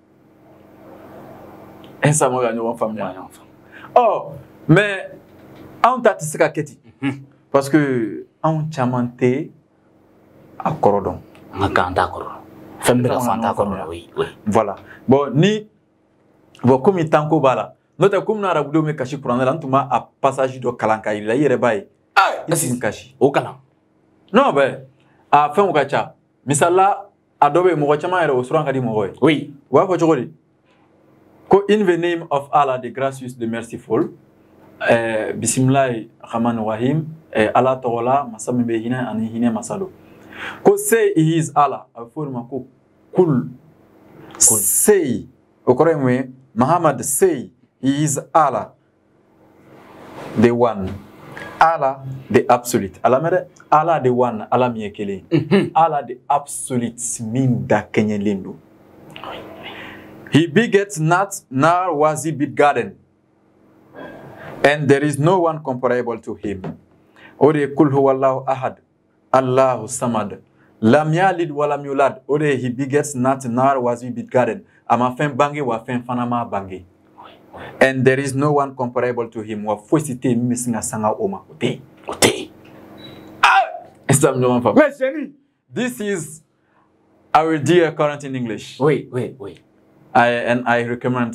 instant ma ka ɲɔgɔn faamuya ɔ mais anw ta tɛ se ka kɛ ten parce que anw caman tɛ a kɔrɔ dɔn an ka kan t'a kɔrɔ fɛn bɛ ka fan t'a kɔrɔ oui oui voilà bon ni bon komi tanko b'a la n'o tɛ komi arabudenw bɛ kasi kuranɛ la n tun b'a passage dɔ kalan k'a yira i yɛrɛ b'a ye i tun kasi o kalan non bɛ a fɛnw ka ca misala a dɔ bɛ yen mɔgɔ caman yɛrɛ o suran ka di mɔgɔ ye oui u b'a fɔ cogo di ko in the name of Allah the gracious the merciful eh, bisimilahi rahman rahim eh, Allah tɔgɔ la masa min bɛ hinɛ ani hinɛ masa don ko say he is Allah a bɛ fɔ o de ma ko kul say o kɔrɔ ye mun ye Muhammad say he is Allah the one Allah the absolute Allah mɛ dɛ Allah the one Allah min ye kelen Allah the absolute min da kɛɲɛlen don he begets not nor was he begotten and there is no one comparable to him o de kul huwallahu ahad Allahu samad lam yalid wa lam yulad o de he begets not nor was he begotten ama fɛn bange wa fɛn fana ma bange and there is no one comparable to him wa fosi tɛ min bɛ sin ka sanga o ma o tɛ yen o tɛ yen ah ɲɔgɔn faamu mais chéri this is our dear current in English oui oui oui I and I recommend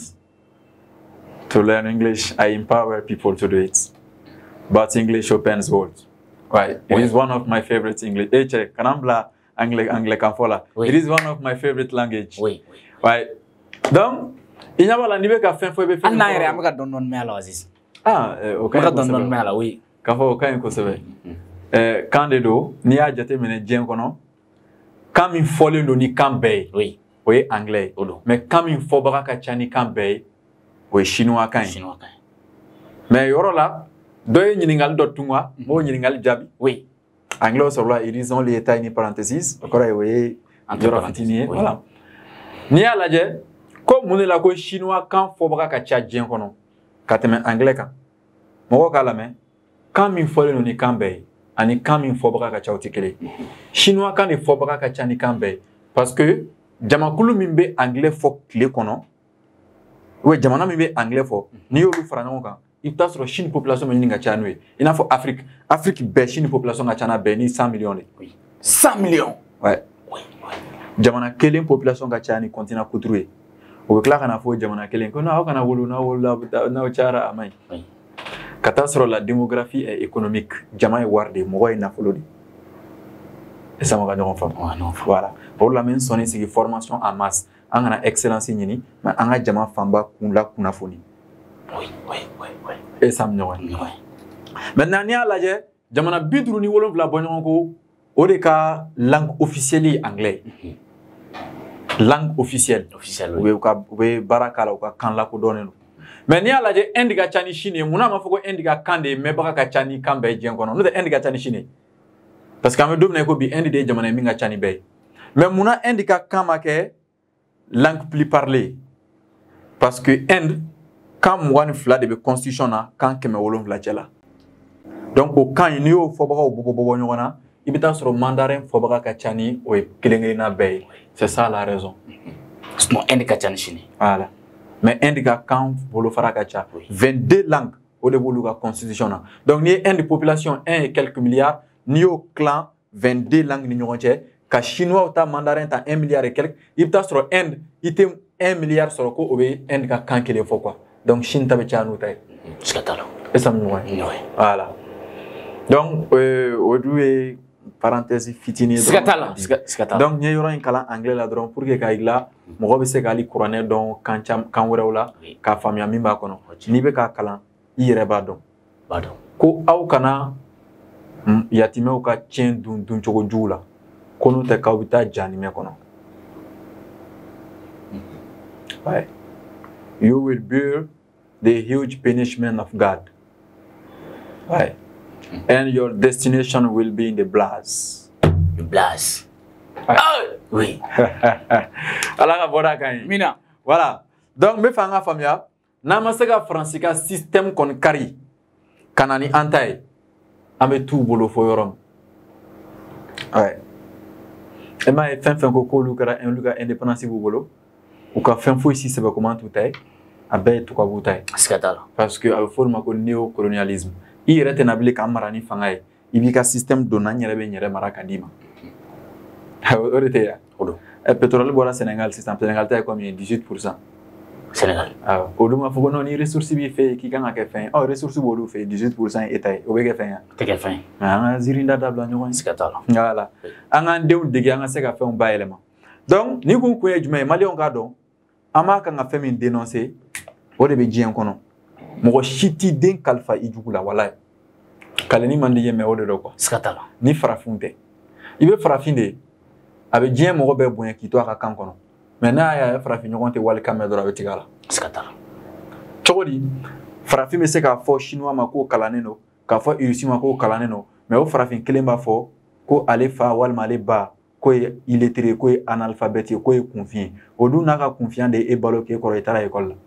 to learn English. I empower people to do it. But English opens world. Right. It oui. is one of my favorite English. Hey, check. Kanambla anglais anglais kanfola. Oui. It is one of my favorite language. Oui. oui. Right. Donc, il y a pas l'anniversaire qu'a fait faut be faire. Anna ere amaka don don me ala Aziz. Ah, okay. Amaka don don me ala oui. Kafo kan ko sebe. Eh kandedo ni a jate mene dien kono. Kan min fole no ni kan bay. Oui. Oui, anglais. Mais quand il faut que tu aies un pays, oui, chinois. Mais yoro la, deux ningal dotungwa, mo ningal jabi. Oui. Anglais sur là, ils ont les tiny parentheses. Encore oui, entre parenthèses. Voilà. Ni à la je, comme on est là que chinois quand faut que tu aies un kono, quand tu anglais kan. Mo ka la mais quand il faut le ni kan bay, ani quand il faut que tu aies tikele. Chinois quand il faut que tu aies un bay, parce que jamakulu min be anglais fo kile kono ou jamana min be anglais fo ni yolu fara ɲɔgɔn kan i bɛ taa sɔrɔ Chine population bɛ ɲini ka caya n'o ye i n'a fɔ Afrique Afrique bɛɛ Chine population ka ca n'a bɛɛ ni cent millions de oui cent millions ouais oui jamana kelen population ka caya ni continent kuturu ye o bɛ tila ka na fɔ jamana kelen ko n'aw kana wolo n'aw wolola n'aw cayara a man ɲi ka taa sɔrɔ la démographie est économique jama ye wari de mɔgɔ ye nafolo de et ça m'a ɲɔgɔn faamu voilà pour la même sonner c'est formation en masse an kana excellence ɲini mais an ka jama fanba kun la kunnafoni oui oui oui oui et ça me ɲɔgɔn oui maintenant ni y'a lajɛ jamana bi duuru ni wolonwula bɔ ɲɔgɔn ko o de ka langue officielle ye anglais langue officielle officielle u bɛ u bɛ baara k'a la u ka kan lakodɔnnen don mais ni y'a lajɛ Inde ka ca ni Chine ye munna a ma fɔ ko Inde ka kan de ye mɛnbaga ka ca ni kan bɛɛ ye diɲɛ kɔnɔ n'o tɛ Inde ka ca ni Chine ye parce que an bɛ don min na ko bi Inde de ye jamana ye min ka ca ni bɛɛ ye mais munna Inde ka kan ma kɛ langue plus parlée parce que Inde kan mugan ni fila de bɛ constitution na kan kɛmɛ wolonwula cɛ la donc o kan n'i y'o fɔbagaw bɔ bɔ ɲɔgɔn na i bɛ taa sɔrɔ mandarin fɔbaga ka ca ni o ye kelen kelenna bɛɛ ye c'est ça la raison sinon Inde ka ca ni Chine voilà mais Inde ka kan bolofara ka ca vingt-deux langues o de b'olu ka constitution na donc n'i ye Inde population un et quelques milliards n'i y'o clan vingt-deux langues ni ɲɔgɔn cɛ ka chinois ta mandarin ta un milliard et quelques i bɛ taa sɔrɔ Inde i tɛ un milliard sɔrɔ ko o bɛ Inde ka kan kelen fɔ quoi donc Chine ta bɛ caya n'u ta ye siga t'a la et ça me ɲɔgɔn voilà donc o dun ye parenthèse fitinin siga t'a la siga t'a la donc n ye yɔrɔ in kalan anglais la dɔrɔn pour que k'a yira mɔgɔ bɛ se k'ale kuranɛ dɔn kan cam kan wɛrɛw la k'a faamuya min b'a kɔnɔ n'i bɛ k'a kalan i yɛrɛ b'a dɔn b'a dɔn ko aw kana yatimɛw ka tiɲɛ dun dun cogo jugu la ko n'o tɛ k'aw bɛ taa jahanimɛ kɔnɔ ouais you will bear the huge punishment of God ouais and your destination will be in the blast the blast ah oui ala ka bɔra kan ye mina voilà donc n bɛ fɛ an ka faamuya n'an ma se ka faransi ka système kɔni kari ka na ni an ta ye an bɛ t'u bolo fo yɔrɔ min ouais e m'a ye fɛn fɛn ko k'olu kɛra olu ka indépendance b'u bolo u ka fɛn foyi si sɛbɛ comment t'u ta ye a bɛɛ ye tubabuw ta ye siga t'a la parce que a bɛ fɔ o ma ko néocolonialisme i yɛrɛ tɛna bilen k'an mara ni fanga ye i b'i ka système donna n yɛrɛ bɛ n yɛrɛ mara ka d'i ma o de tɛ yan pétrole bɔra Sénégal sisan Sénégal ta ye combien dix-huit pour cent Sénégal. Ah, olu ma foko non ni ressources bi fait ki kan ka fin. Oh ressources bolu fait dix-huit pour cent état. O be ka fin. Te ka fin. Ah zirinda dabla ñoy. Sikatala. Voilà. Anga ndew degi anga se ka fin ba élément. Donc ni ko ko ejuma mali on ka don ama kan ka fin min dénoncer o de be jien kono. Mo shiti den kalfa ijugula wallahi. Kalani mandi yeme o de do ko. Sikatala. Ni farafunte. Ibe farafinde abe jien mo be bonya ki to aka kan kono. Maintenant ya farafin ɲɔgɔn tɛ wali kan mɛn dɔrɔn a bɛ tigɛ a la. Sikatala. Cogo di farafin bɛ se k'a fɔ chinois ma k'o kalannen don k'a fɔ russe ma k'o kalannen don mais o farafin kelen b'a fɔ ko ale fa walima ale ba k'o ye illettré k'o ye analphabète ye k'o ye kunfin ye o dun n'a ka kunfiya de ye e balo k'e kɔrɔ i taara école la.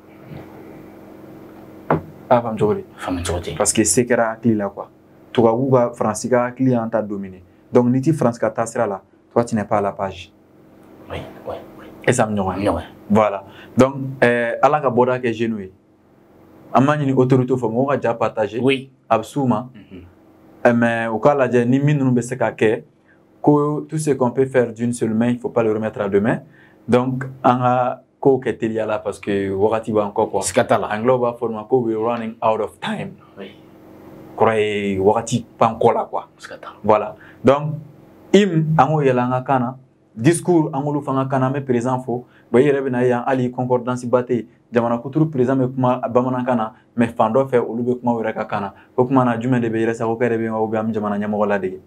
A faamu cogo di. Faamu cogo di. Parce que se kɛra hakili la quoi. Tubabu ka faransi ka hakili y'an ta dominer donc ni ti faransi ka taasira la toi tu n'es pas à la page. Oui oui. Et ça me noie. Voilà. Donc, euh, ala ka boda ke genou. Amani ni autorité fo mo ka ja partager. Oui. Absolument. Mm-hmm. Mais au cas là, ni min nous be se ka ke ko tout ce qu'on peut faire d'une seule main, il faut pas le remettre à deux mains. Donc, on a ko ke telia là parce que wakati ba encore quoi. Sikatala. Anglo ba forma ko we running out of time. Oui. Croyez wakati pas encore là quoi. Sikatala. Voilà. Donc, im ango yelanga kana discours angolu fanga kana me présent fo ba yere bina ya ali concordance baté jamana kuturu présent me kuma bamana kana me fando fe olu be kuma wera ka kana ko kuma na jume de be yere sa ko kere be o be am jamana nyamo la de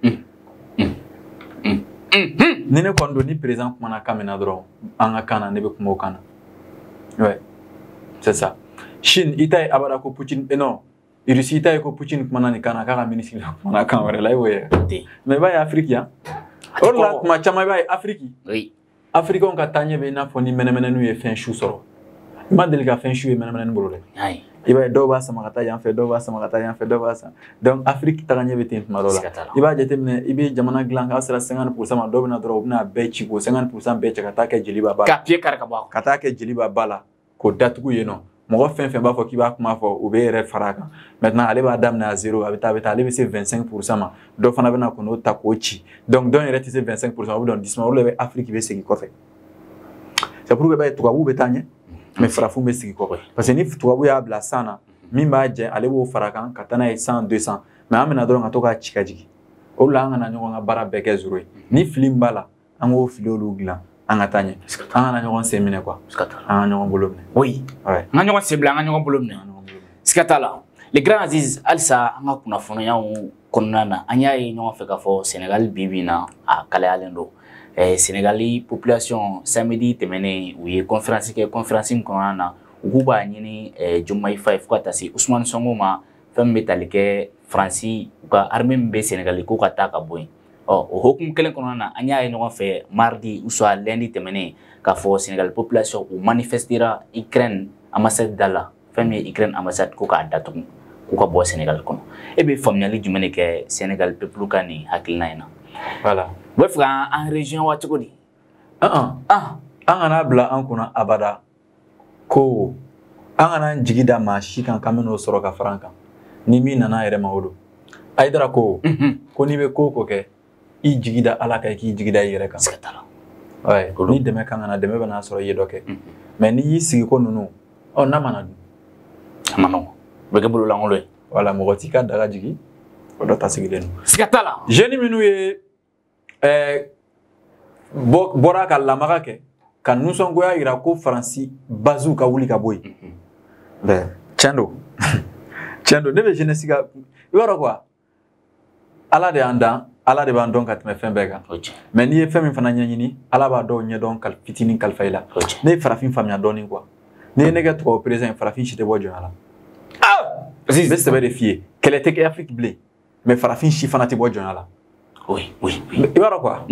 ni ne kondo ni présent kuma na kamena dro anga kana ne be kuma o kana ouais c'est ça Chine itaye abada ko Poutine et non Russie itaye ko Poutine kuma na ni kana ka ministre kuma na kan wera la we mais ba ya Afrique ya Orla ma chama bay Afrique. Oui. Afrique on ka tanye be na foni menemene nu ye fin chou soro. Ma del ka fin chou e menemene nu bolole. Ay. Iba do ba sama kata yan fe do ba sama kata yan fe do ba sa. Donc Afrique taganye be tin marola. Iba jete mene ibe jamana glan ka sera cinquante pour cent ma do na dro na be chi ko cinquante pour cent be cha kata ke jiliba ba. Ka pied kar ka ba. Kata ke jiliba bala ko datugu ye no. Mo fin fin ba fo ki ba kuma fo o be re faraka. Maintenant ale ba dam na zéro abita abita ale be c'est vingt-cinq pour cent ma. Do fana be na ko no ta ko chi. Donc don rete c'est vingt-cinq pour cent o don dix ma o le Afrique be segi ko fe. C'est pour que ba to bu betanye mais farafu be segi ko. Parce que ni to bu ya bla sana min ba je ale bo faraka katana e cent deux cents mais amena do nga to ka chika jigi. O la nga na nyongo nga bara be ke zuro. Ni film bala ango filolu glan. Angatanye. Anga ñogon semine quoi. Sikatala. Anga ñogon bolomne. Oui. Ouais. Nga ñogon sebla nga ñogon bolomne. Sikatala. Le grand Aziz Alsa nga kuna fono ya konana anya yi ñogon fe ka fo Sénégal bibina a kala alendo. Eh Sénégali population samedi temene uye conférence ke conférence konana uba nyini eh Jumai five ko tasi Ousmane Sonko ma fam metalike Franci ka armée be Sénégal ko ka ta ka boy. Oh, au hokum kelen konana anya yi ñogon fe mardi ou soit lundi temene ka fo Sénégal population ou manifestera Ukraine ambassade dala famille Ukraine ambassade ko ka datu ko ka bo Sénégal kono e be family jumene ke Sénégal peuple kani hakilna ina voilà bo fra en région wa tukodi ah ah an ana bla an kuna abada ko an ana jigida ma shi kan kameno soro ka franka ni mi nana yere mawdo aidara ko ko ni be ko ko ke i jigida ala ka ki jigida yere kan Sikatala. Ouais, ni deme kan ana deme bana soro yedoke mais ni yi sigi ko nunu o na mana amano be ke bulu la ngolo wala mo goti ka daga jigi o do ta sigi den Sikatala. jeni minu ye eh bo bora ka lamaga ke kan nusongo ya ira ko Franci bazu ka wuli ka boy be chendo chendo debe jenesi ga yoro quoi ala de anda ala de ban don ka tme fembega mais ni femi fana nyanyini ala ba do nye don kal fitini kal fayla ne farafin famia doni quoi ne nega to président farafin chite bo jonala ah Aziz beste be défier quelle était que Afrique blé mais farafin chi fana te bo jonala oui oui yoro quoi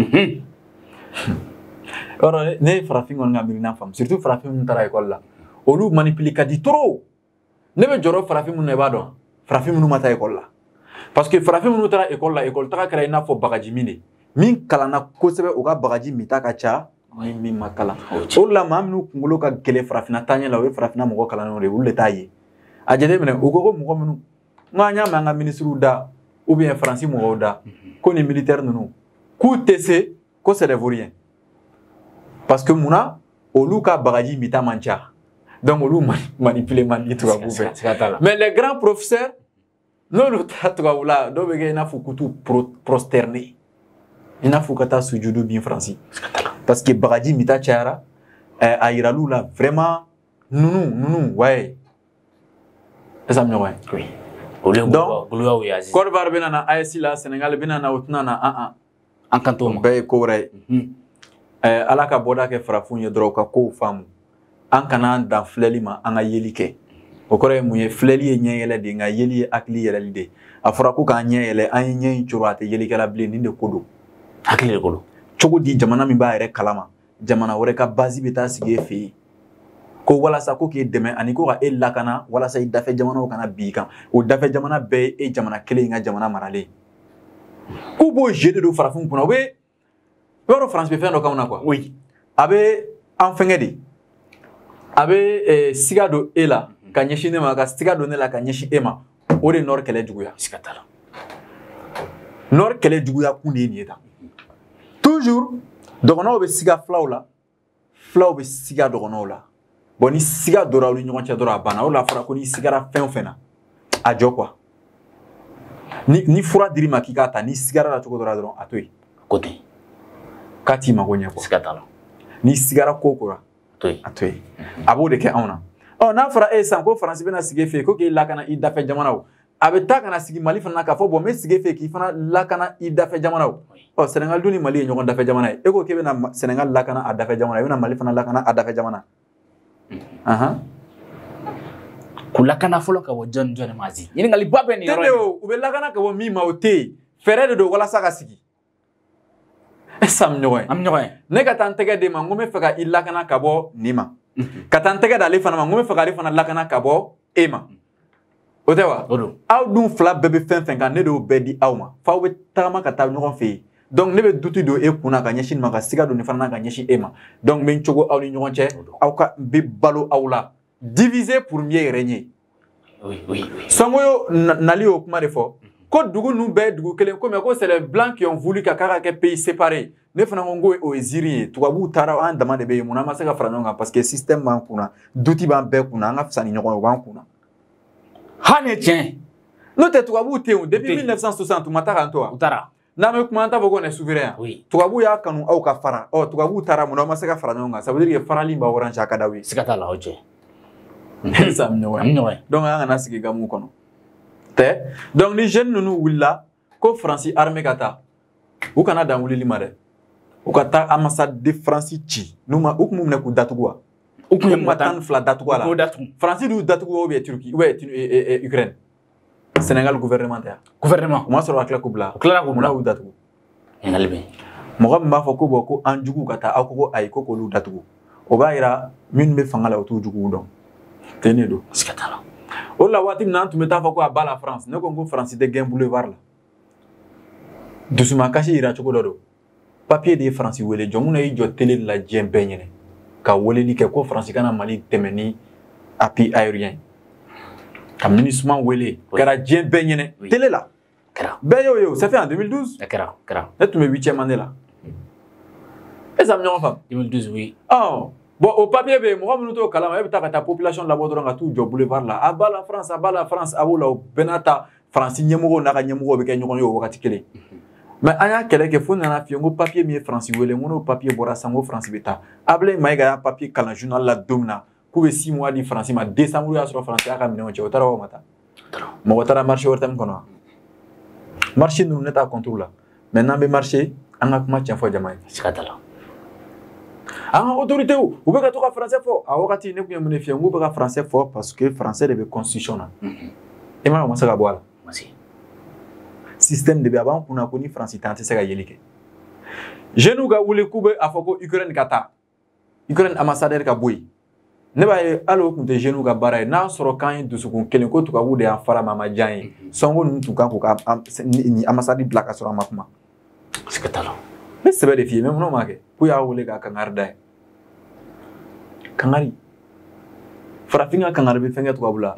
yoro ne farafin on ngamiri na fam surtout farafin mun tara école la olu manipule kadi trop ne be joro farafin mun ne ba do farafin mun mata école la parce que farafin mun tara école la école taka kala ina fo bagaji mine min kala na ko sebe o ga bagaji mita ka cha min min makala o la mamnu kungulo ka gele farafina tanya la we farafina mo kala no re ulle tayi a jede mene o gogo mo munu nganya manga ministre da ou bien français mo da ko ni militaire nunu ku tc ko c'est des vauriens parce que muna o luka bagaji mita mancha Donc, on manipule mani tout mais les grands professeurs, non, le tatouage là, donc il n'a faut que tout prosterner. Il n'a faut que ta sujudu bien français. Parce que Baradi mita chara, aïralou là vraiment, non non non ouais. Ça me ouais. Oui. Donc, Côte d'Ivoire benana A S là, Sénégal benana outnana a a. En canton. Ben correct. Eh, ala ka boda ke farafun ye dɔrɔn ka kow faamu an kana dan filɛli ma an ka yeli kɛ o kɔrɔ ye mun ye filɛli ye ɲɛ yɛlɛ de nka yeli ye hakili yɛlɛli de a fɔra ko k'an ɲɛ yɛlɛ an ye ɲɛ in coro a tɛ yelikɛla bilen nin de ko don hakili de ko don cogo di jamana min b'a yɛrɛ kalama jamana wɛrɛ ka base bɛ taa sigi e fɛ yen ko walasa ko k'e dɛmɛ ani ko ka e lakana walasa i dafɛ jamanaw kana b'i kan o dafɛ jamana bɛɛ ye e jamana kelen ka jamana maralen k'u b'o jeu de don farafin kunna o bɛ yɔrɔ France bɛ fɛn dɔ k'anw na quoi oui a bɛ an fɛngɛ de a bɛ siga don e la ka ɲɛsin ne ma ka siga don ne la ka ɲɛsin e ma o de nord kɛlɛ juguya siga t'a la nord kɛlɛ juguya kun de ye nin ye tan toujours dɔgɔnɔw bɛ siga filaw la filaw bɛ siga dɔgɔnɔw la bon ni siga donna aw ni ɲɔgɔn cɛ dɔrɔn a banna o la fɔra ko ni sigara fɛn o fɛn na a jɔ quoi ni ni fura dir'i ma k'i k'a ta ni sigara la cogo dɔ la dɔrɔn a to yen ko ten k'a t'i mago ɲɛ quoi siga t'a la ni sigara ko ko la a to yen a to yen a b'o de kɛ anw na ɔ n'a fɔra e san ko faransi bɛna sigi e fɛ yen ko k'i lakana i dafɛ jamanaw a bɛ taa ka na sigi mali fana na k'a fɔ bon n bɛ sigi e fɛ yen k'i fana lakana i dafɛ jamanaw ɔ sɛnɛgali dun ni mali ye ɲɔgɔn dafɛ jamana ye e ko k'e bɛna sɛnɛgali lakana a dafɛ jamana i bɛna mali fana lakana a dafɛ jamana ahan k'u lakana fɔlɔ ka bɔ jɔni jɔni ma si ɲininkali ba bɛ nin yɔrɔ in na u bɛ lakana ka bɔ min ma o tɛ yen fɛɛrɛ de don walasa ka sigi est-ce que ɲɔgɔn ye an bɛ ɲɔgɔn ye ne ka taa n tɛgɛ d'e ma n ko n bɛ fɛ ka i lakana ka bɔ nin ma ka taa n tɛgɛ d'ale fana ma n ko n bɛ fɛ k'ale fana lakana ka bɔ e ma o tɛ wa o don aw dun fila bɛɛ bɛ fɛn fɛn kan ne de y'o bɛɛ di aw ma f'aw bɛ tagama ka taa ɲɔgɔn fɛ yen donc ne bɛ duti don e kunna ka ɲɛsin nin ma ka siga don nin fana na ka ɲɛsin e ma donc n bɛ n cogo aw ni ɲɔgɔn cɛ aw ka n bɛ balo aw la diviser pour mieux régner oui oui oui Sangoyo nali y'o kuma de fɔ ko dugu ninnu bɛɛ ye dugu kelen ko mais ko c'est les blancs qui ont voulu ka k'a ka kɛ pays séparé ne fana ko n ko o ye ziiri ye tubabuw taara an dama de bɛ yen mun na an ma se ka fara ɲɔgɔn kan parce que système b'an kunna duti b'an bɛɛ kunna an ka fisa ni ɲɔgɔn ye o b'an kunna hali ye tiɲɛ n'o tɛ tubabuw tɛ yen depuis mille neuf cent soixante u ma taa k'an to wa u taara n'an bɛ kuma an t'a fɔ ko on est souverain oui tubabuw y'a kanu aw ka fara ɔ tubabuw taara mun na aw ma se ka fara ɲɔgɔn kan ça veut dire que farali b'aw arranger a ka d'aw ye siga t'a la o cɛ ça me ɲɔgɔn an bɛ ɲɔgɔn ye donc an kana sigi gamu kɔnɔ tɛ donc ni jeunes ninnu wulila ko faransi armée ka taa u kana dan wulili ma dɛ u ka taa ambassade de faransi ci n'u ma u tun b'u minɛ k'u datugu wa u tun ye ma tan ni fila datugu a la k'u datugu faransi d'u datugu ou bien turki ou bien ukraine sénégal gouvernement tɛ yan gouvernement u ma sɔrɔ ka tila k'u bila u tilala k'u munna bila y'u datugu ɲininkali bɛ yen mɔgɔ min b'a fɔ ko bɔn ko an jugu ka taa aw ko ko ayi ko k'olu datugu o b'a yira minnu bɛ fanga la u t'u juguw dɔn ten de don siga t'a la o la waati min na an tun bɛ taa fɔ ko a b'a la France ne ko n ko faransi tɛ gɛn boulevard la dusumakasi yira cogo dɔ don papier de ye faransi wele jɔn minnu y'i jɔ télé de la diɲɛ bɛɛ ɲɛnɛ ka weleli kɛ ko faransi kana mali dɛmɛ ni appui aérien ka MINUSMA wele kɛra diɲɛ bɛɛ ɲɛnɛ télé la kɛra bɛɛ y'o ye o c'est fait en deux mille douze a kɛra kɛra ne tun bɛ huitième année la est-ce que a bɛ ɲɔgɔn faamu deux mille douze oui ɔ bon o papier bɛ yen mɔgɔ minnu t'o kalama e bɛ taa ka taa population labɔ dɔrɔn ka t'u jɔ boulevard la a b'a la France a b'a la France a b'o la o bɛɛ n'a ta faransi ɲɛmɔgɔw n'a ka ɲɛmɔgɔw bɛ kɛ ɲɔgɔn ye o wagati kelen mais an y'a kɛlɛ kɛ fo nana f'i ye n ko papier min ye faransi wele n ko n'o papier bɔra sisan n ko faransi bɛ taa Ablaye Mayiga y'a papier kalan journal la don min na k'u bɛ six mois di faransi ma décembre y'a sɔrɔ faransi y'a ka minɛnw cɛ o taara o ma taa mɔgɔ taara marché wɛrɛ tɛmɛ kɔnɔ wa marché ninnu ne t'a contre la mais n'an bɛ marché an ka kuma tiɲɛ fɔ jama ye siga t'a la an ka autorité u bɛ ka to ka français fɔ a wagati ne tun ye mun de f'i ye n k'u bɛ ka français fɔ parce que français de bɛ constitution na e m'a ye o ma se ka bɔ a la ma se système de bɛ a b'an kunna ko ni faransi tɛ an tɛ se ka yeli kɛ jeunes ka wuli k'u bɛ a fɔ ko Ukraine ka taa Ukraine ambassadeur ka bɔ yen ne b'a ye hali o tun tɛ jeunes ka baara ye n'a sɔrɔ k'an ye dusukun kelen ko tubabuw de y'an fara ma a ma diya an ye sɔnko ninnu tun kan k'u ka nin ambassade bila ka sɔrɔ an ma kuma siga t'a la ne sɛbɛ de f'i ye mais munna o ma kɛ k'u y'a wele k'a kangari da ye kangari farafin ka kangari bɛ fɛn kɛ tubabu la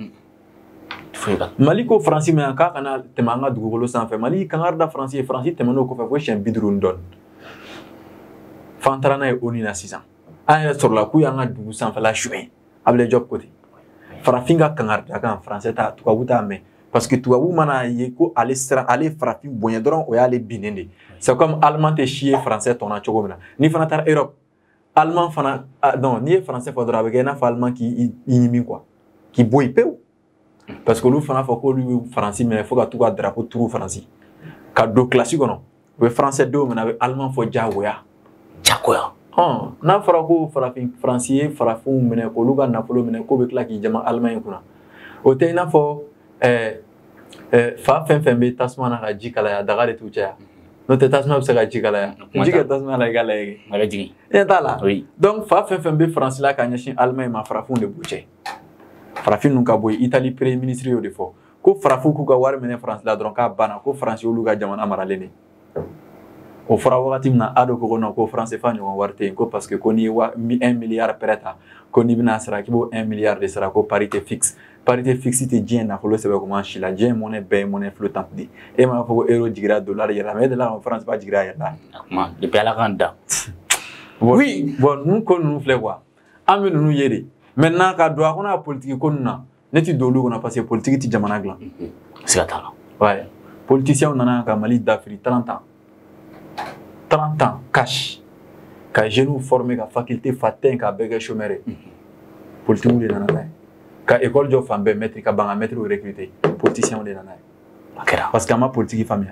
mali ko faransi ma k'a kana tɛmɛ an ka dugukolo sanfɛ mali kangari da faransi ye faransi tɛmɛn'o kɔfɛ fo siyɛn bi duuru ni dɔɔni f'an taara n'a ye ONU na sisan an yɛrɛ sɔrɔla k'u y'an ka dugu sanfɛla suɲɛ able job côté farafin ka kangar daga en français ta tubabu ta mais parce que tubabu mana ye ko aller sera aller farafin bonya doron o ya aller binende c'est comme allemand te chier français ton a chogo mina ni fana tar Europe allemand fana ah, non ni français faudra avec un allemand qui inimi quoi qui boy peu parce que nous fana faut ko lui français mais faut ka tout ka drapeau tout français ka do classique non le français do mais avec allemand faut jagoya jagoya oh na fara ko farafin français farafin mena ko luga na polo mena ko be klaki jama allemand kuna o te na fo eh eh fa fen fen be tasma na ji kala ya daga de tuja no te tasma be ga ji kala ya ji ga tasma la gala ye mala jigi e tala oui donc fa fen fen be français la ka nyashin allemand ma farafin de buche farafin nun ka boy italie premier ministre yo de fo ko farafin ku ga war mena france la dron ka bana ko français lu ga jamana maralene o fara wakati na ado ko no ko français fa ñoo warte ko parce que ko ni wa un milliard preta ko ni bina sara ki bo un milliard de sara ko parité fixe parité fixe te jien na ko lo sebe ko man chila jien monnaie be monnaie flottante di e ma fo euro digra dollar ya mais de là en France pas digra ya là ma depuis la ganda oui bon nous ko nous flé quoi amen nous yéri maintenant ka do ko na politique ko na neti dolu ko na parce que politique ti jamana glan c'est ça ouais politicien nana ka Mali d'Afrique trente ans trente ans cash ka jeune formé ka faculté fatin ka bege chômeur politique de nana ka école jo fambe maître ka banga maître recruter politicien de nana parce que ma politique famille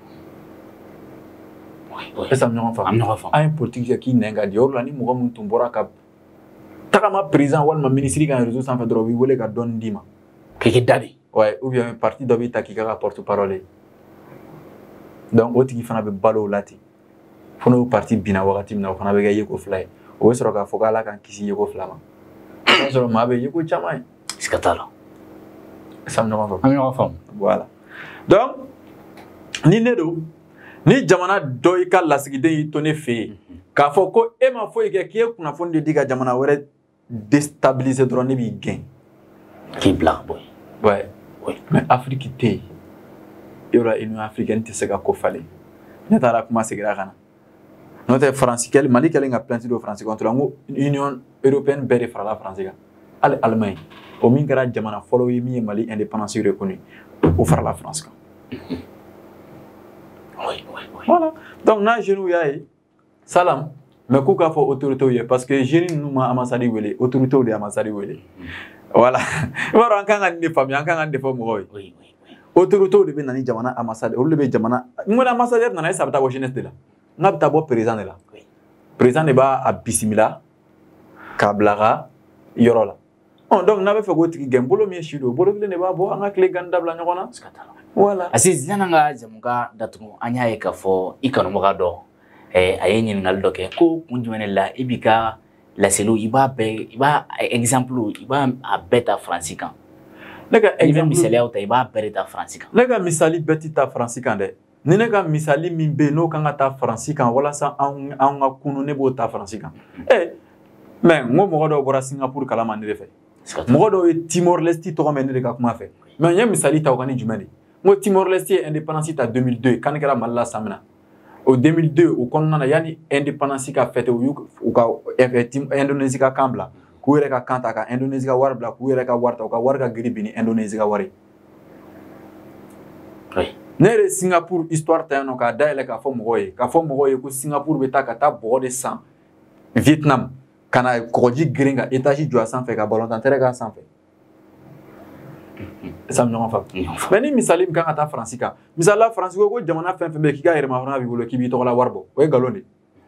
oui oui ça me rend femme am no femme un politique qui nenga dior la ni mo mun tumbora ka takama président wal ma ministre ka réseau sans fait droit wole ka don dima keke dabi ouais ou bien parti dobi ta ki ka porte parole donc oti fana be balo lati fono parti bina wakati mina fana be gaye ko fly o soro ka fokala kan kisi yeko flama soro ma be yeko chama iskatala sam no ma am no fam voilà donc ni nedo ni jamana do ka lasigide yi tone fe ka fo ko e ma fo ke ke kuna fo de diga jamana wore déstabiliser drone bi gain qui black boy ouais oui mais Afrique té yora union africaine te sega ko fale nyata la kuma segira kana note France quel Mali quel nga plainte do France contre l'Union européenne bere fara la France ga al Allemagne o min gara jamana follow yi mi Mali indépendance reconnue au fara la France ka oui oui oui voilà donc na jeune yaay salam mais ko ka fo autorité ye parce que jeune nous ma ambassade wele autorité de ambassade wele voilà waro an kan ni famille an kan de fo mo oui oui autorité de benani jamana ambassade o le be jamana ngona ambassadeur nana sabata wo jeunesse de la ngabta bo président de la président de ba a bisimila kablaga yorola on donc na be fe go tiki gembolo mi shido bolo le ne ba bo an akle ganda bla nyona voilà aziz nanga jamuga datugo anya e ka fo ikano mo ga do eh ayenyi ngal do ke ko kunjumene la ibika la selo iba be iba exemple iba a beta francican nega exemple misali auta iba beta francican nega misali betita francican de ni nega misali min be no kanga ta francican wala sa an an ga kunu ne bo ta francican eh mais ngo mo do bora Singapore kala man refe mo do Timor Leste to men de ka kuma fe mais nya misali ta okani jumani ngo Timor Leste indépendance ta deux mille deux kan kala malla samna au deux mille deux au konna yani indépendance ka fete u ka Indonésie ka kambla ku yere ka kanta ka Indonésie ka warbla ku yere ka warta ka warga gribini Indonésie ka wari oui nere Singapour histoire ta no ka daile ka fo mogoy ka fo mogoy ko Singapour be ta ka ta bo de sang Vietnam kana koji gringa étage du san fait ka ballon tantere ka san fait ça me rend femme mais ni misalim kan ata francika misala francico ko jamana fen fen be ki ga irma hona bi bolo ki bi to la warbo o galone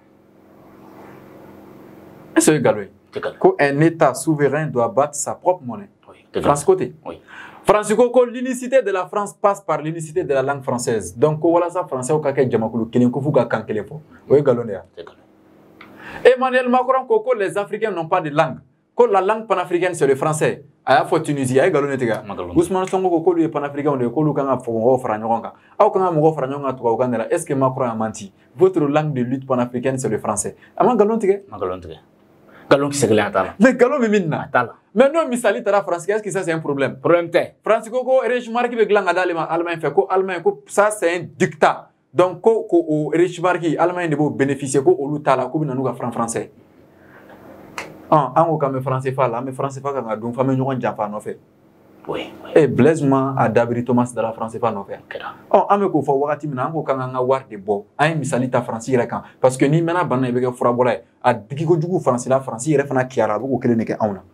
est-ce que galone ko un état souverain doit battre sa propre monnaie oui France côté oui francico ko l'unicité de la France passe par l'unicité de la langue française donc ko wala sa français o ka ke jamakulu kelen ko fuka kan kelen fo o galone ya Emmanuel Macron ko ko les africains n'ont pas de langue ko la langue panafricaine c'est le français aya fo Tunisie ay galone tega Ousmane Sonko ko ko lui panafricain on ko lu kan fo ngo fra nyonga aw kan mo fra nyonga to ko kan est-ce que Macron a menti votre langue de lutte panafricaine c'est le français ama galone tega galone tega galone qui c'est que atala mais galone minna atala mais non misali tara français est-ce que ça c'est un problème problème té France ko ko régime qui be glanga d'allemand allemand fait ko allemand ko ça c'est un dictat donc ko ko au régime qui allemand ne bo bénéficier ko olu tala ko bina nuga franc français ah an ko kan bɛ français fa la an bɛ français fa kan ka dun f'an bɛ ɲɔgɔn janfa nɔfɛ oui eh Blaise ma a dabiri Thomas de la français fa nɔfɛ oh an bɛ k'o fɔ wagati min na an ko kan ka wari de bɔ an ye misali ta français yɛrɛ kan parce que ni mɛnna bana i bɛ kɛ furabɔla ye a digi kojugu français la français yɛrɛ fana kiyara a bɛ k'o kelen de kɛ anw na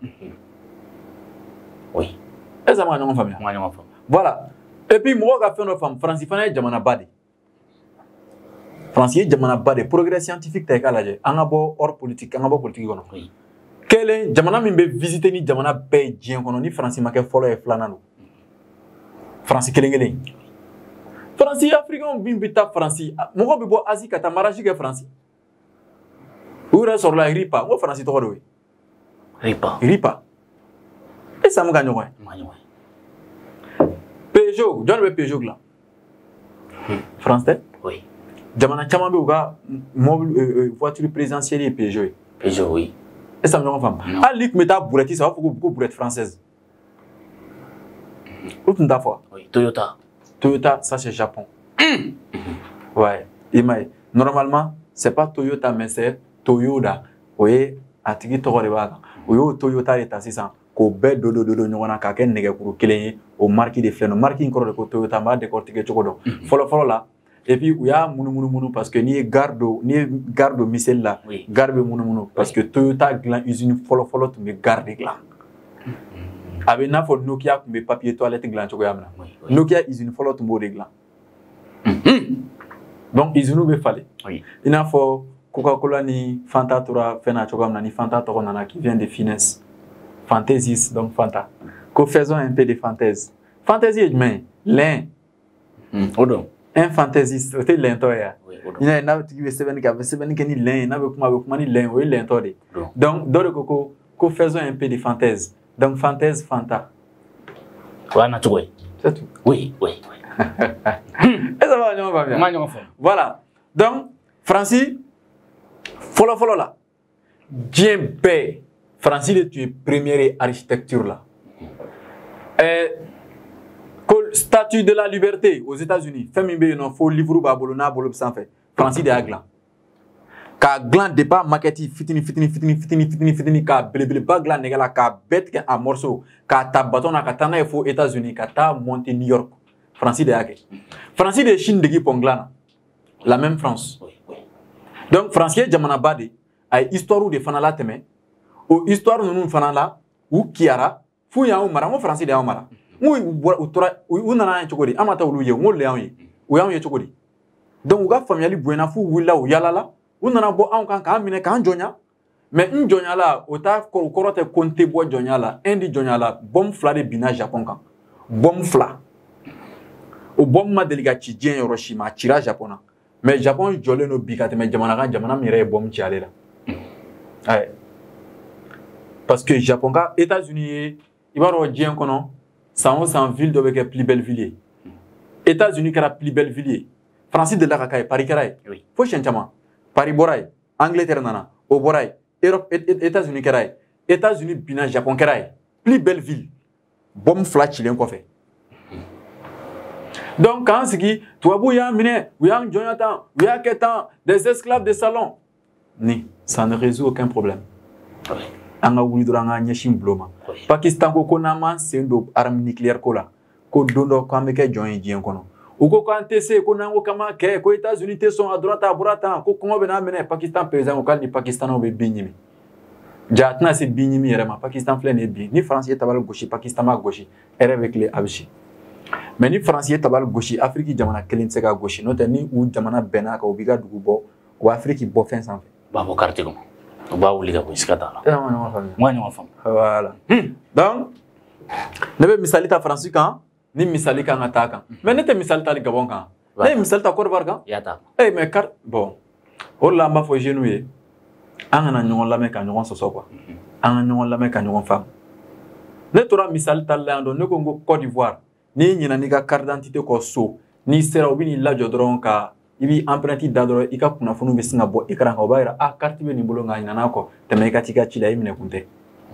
oui est-ce que an b'a ɲɔgɔn faamuya ma ɲɔgɔn faamu voilà et puis mɔgɔw ka fɛn dɔ faamu français fana ye jamana ba de France ye jamana ba de progrès scientifique ta i k'a lajɛ an ka bɔ hors politique an ka bɔ politique kɔnɔ kelen jamana min bɛ visiter ni jamana bɛɛ ye diɲɛ kɔnɔ ni France ma kɛ fɔlɔ ye filanan don France kelen kelen France africain min bɛ taa France mɔgɔw bɛ bɔ Asie ka taa mariage kɛ France u yɛrɛ sɔrɔla RIPA n ko France tɔgɔ de ye RIPA RIPA est ce que an bɛ ka ɲɔgɔn ye ma ɲɔgɔn ye Peugeot jɔn de bɛ Peugeot dilan France tɛ oui jamana caman bɛ u ka mobile voiture présidentielle ye Peugeot ye Peugeot oui est ce que an bɛ ɲɔgɔn faamu hali n'i tun bɛ taa burɛti san u b'a fɔ ko burɛti française o tun t'a fɔ oui Toyota Toyota ça c'est Japon ouais i m'a ye normalement c'est pas Toyota mais c'est Toyota o ye a tigi tɔgɔ de b'a kan o y'o Toyota de ta sisan k'o bɛɛ don don don ɲɔgɔn na k'a kɛ nɛgɛkuru kelen ye o marque de filɛ nin marque in kɔrɔ de ko Toyota n b'a décortiquer cogo dɔn fɔlɔ fɔlɔ la et puis u y'a munumunu munu parce que n'i ye gare don n'i ye gare don miseli la gare bɛ munumunu parce que Toyota dilan usine fɔlɔ fɔlɔ tun bɛ gare de dilan a bɛ i n'a fɔ Nokia tun bɛ papier toilette dilan cogoya min na Nokia usine fɔlɔ tun b'o de dilan donc usine bɛ falen i n'a fɔ Coca-Cola ni Fanta tora fɛn na cogoya min na ni Fanta tɔgɔ nana qui vient de finesse Fantaisiste donc Fanta ko faisons un peu de fantaise fantaisie ye jumɛn ye lin o don un fantaisiste o tɛ lɛntɔ ye ya i n'a ye n'a tigi bɛ sɛbɛnni kɛ a bɛ sɛbɛnni kɛ ni lin ye n'a bɛ kuma a bɛ kuma ni lin o ye lɛntɔ de donc dɔ de ko ko ko faisons un peu de fantaise donc fantaise Fanta o y'a nacogo ye c'est tout oui oui est-ce que b'a ɲɔgɔn faamuya ma ɲɔgɔn faamu voilà donc France fɔlɔ fɔlɔ la diɲɛ bɛɛ France de tun ye première architecture la euh, statue de la liberté aux États-Unis fɛn min bɛ yen nɔ fo livre b'a bolo n'a bolo bɛ sanfɛ France de y'a dilan k'a dilan depuis a maquette fitini fitini fitini fitini fitini fitini k'a belebeleba dilan nɛgɛ la k'a bɛɛ tigɛ en morceaux k'a ta bateau na ka taa n'a ye fo États-Unis ka taa monter New York France de y'a kɛ France de ye Chine degi pont dilan na la même France donc France ye jamana ba de a ye histoire de fana latɛmɛ o histoire ninnu fana la u kiyara f'u y'anw mara n ko France de y'anw mara n ko u tora u nana ye cogo di an ma taa olu ye n ko olu y'anw ye u y'anw ye cogo di donc u ka faamuyali bonyana f'u wulila u yalala u nana bɔ anw kan k'an minɛ k'an jɔnya mais n jɔnyala o t'a o kɔrɔ tɛ ko n tɛ bɔ jɔnya la un di jɔnya la bombe fila de binna Japon kan bombe fila o bombe ma deli ka ci diɲɛ yɔrɔ si ma a cira Japon na mais Japon jɔlen don bi ka tɛmɛ jamana kan jamana min yɛrɛ ye bombe ci ale la ayi parce que Japon ka États-Unis ye i b'a dɔn diɲɛ kɔnɔ san o san ville dɔ bɛ kɛ plus belle ville ye États-Unis kɛra plus belle ville ye France delila ka k'a ye Paris kɛra ye fo siɲɛ caman Paris bɔra ye Angleterre nana o bɔra ye Europe États-Unis kɛra ye États-Unis binna Japon kɛra ye plus belle ville bombe fila cilen kɔfɛ donc k'an sigi tubabuw y'an minɛ u y'an jɔnya tan u y'a kɛ tan des esclaves de salon ni ça ne résout aucun problème an ka wuli dɔrɔn an ka ɲɛsin bulon ma Pakistan ko ko n'an m'an sen don arme nucléaire ko la ko don dɔ k'an bɛ kɛ jɔn ye diɲɛ kɔnɔ u ko k'an tɛ se ko n'an ko k'an b'a kɛ ko États-Unis tɛ sɔn a donna tan a bɔra tan ko kɔngɔ bɛ n'an minɛ Pakistan président ko k'ale ni Pakistannaw bɛ bin ɲimi ja a tɛna se bin ɲimi yɛrɛ ma Pakistan filɛ nin ye bi ni France ye tabali gosi Pakistan b'a gosi hɛrɛ bɛ tile a bɛ si mais ni France ye tabali gosi Afrique jamana kelen tɛ se ka gosi n'o tɛ ni u jamana bɛnna kan u b'i ka dugu bɔ o Afrique bɔ fɛn sanfɛ. u b'a bɔ quartier kɔnɔ u b'a wuli ka bɔ siga t'a la. e ma ɲɔgɔn faamuya. ma ɲɔgɔn faamu. voilà donc ne bɛ misali ta France kan ni misali kan ka taa kan mais ne tɛ misali tali Gabon kan ne ye misali ta Côte d'Ivoire kan. i y'a ta. eh mais car bon o de la an b'a fɔ jeunes ye an kana ɲɔgɔn lamɛn ka ɲɔgɔn sɔsɔ quoi an ka ɲɔgɔn lamɛn ka ɲɔgɔn faamu ne tora misali tali la yan dɔn ne ko n ko Côte d'Ivoire n'i ɲinɛ n'i ka carte d'identité kɔ so n'i sera u bɛ n'i lajɔ dɔrɔn ka i b'i empreinte da dɔrɔn i ka kunnafoniw bɛ sin ka bɔ écran kan o b'a yira ah carte bɛ nin bolo nka a ɲinɛna kɔ tɛmɛ i ka t'i ka ci la i minɛ kun tɛ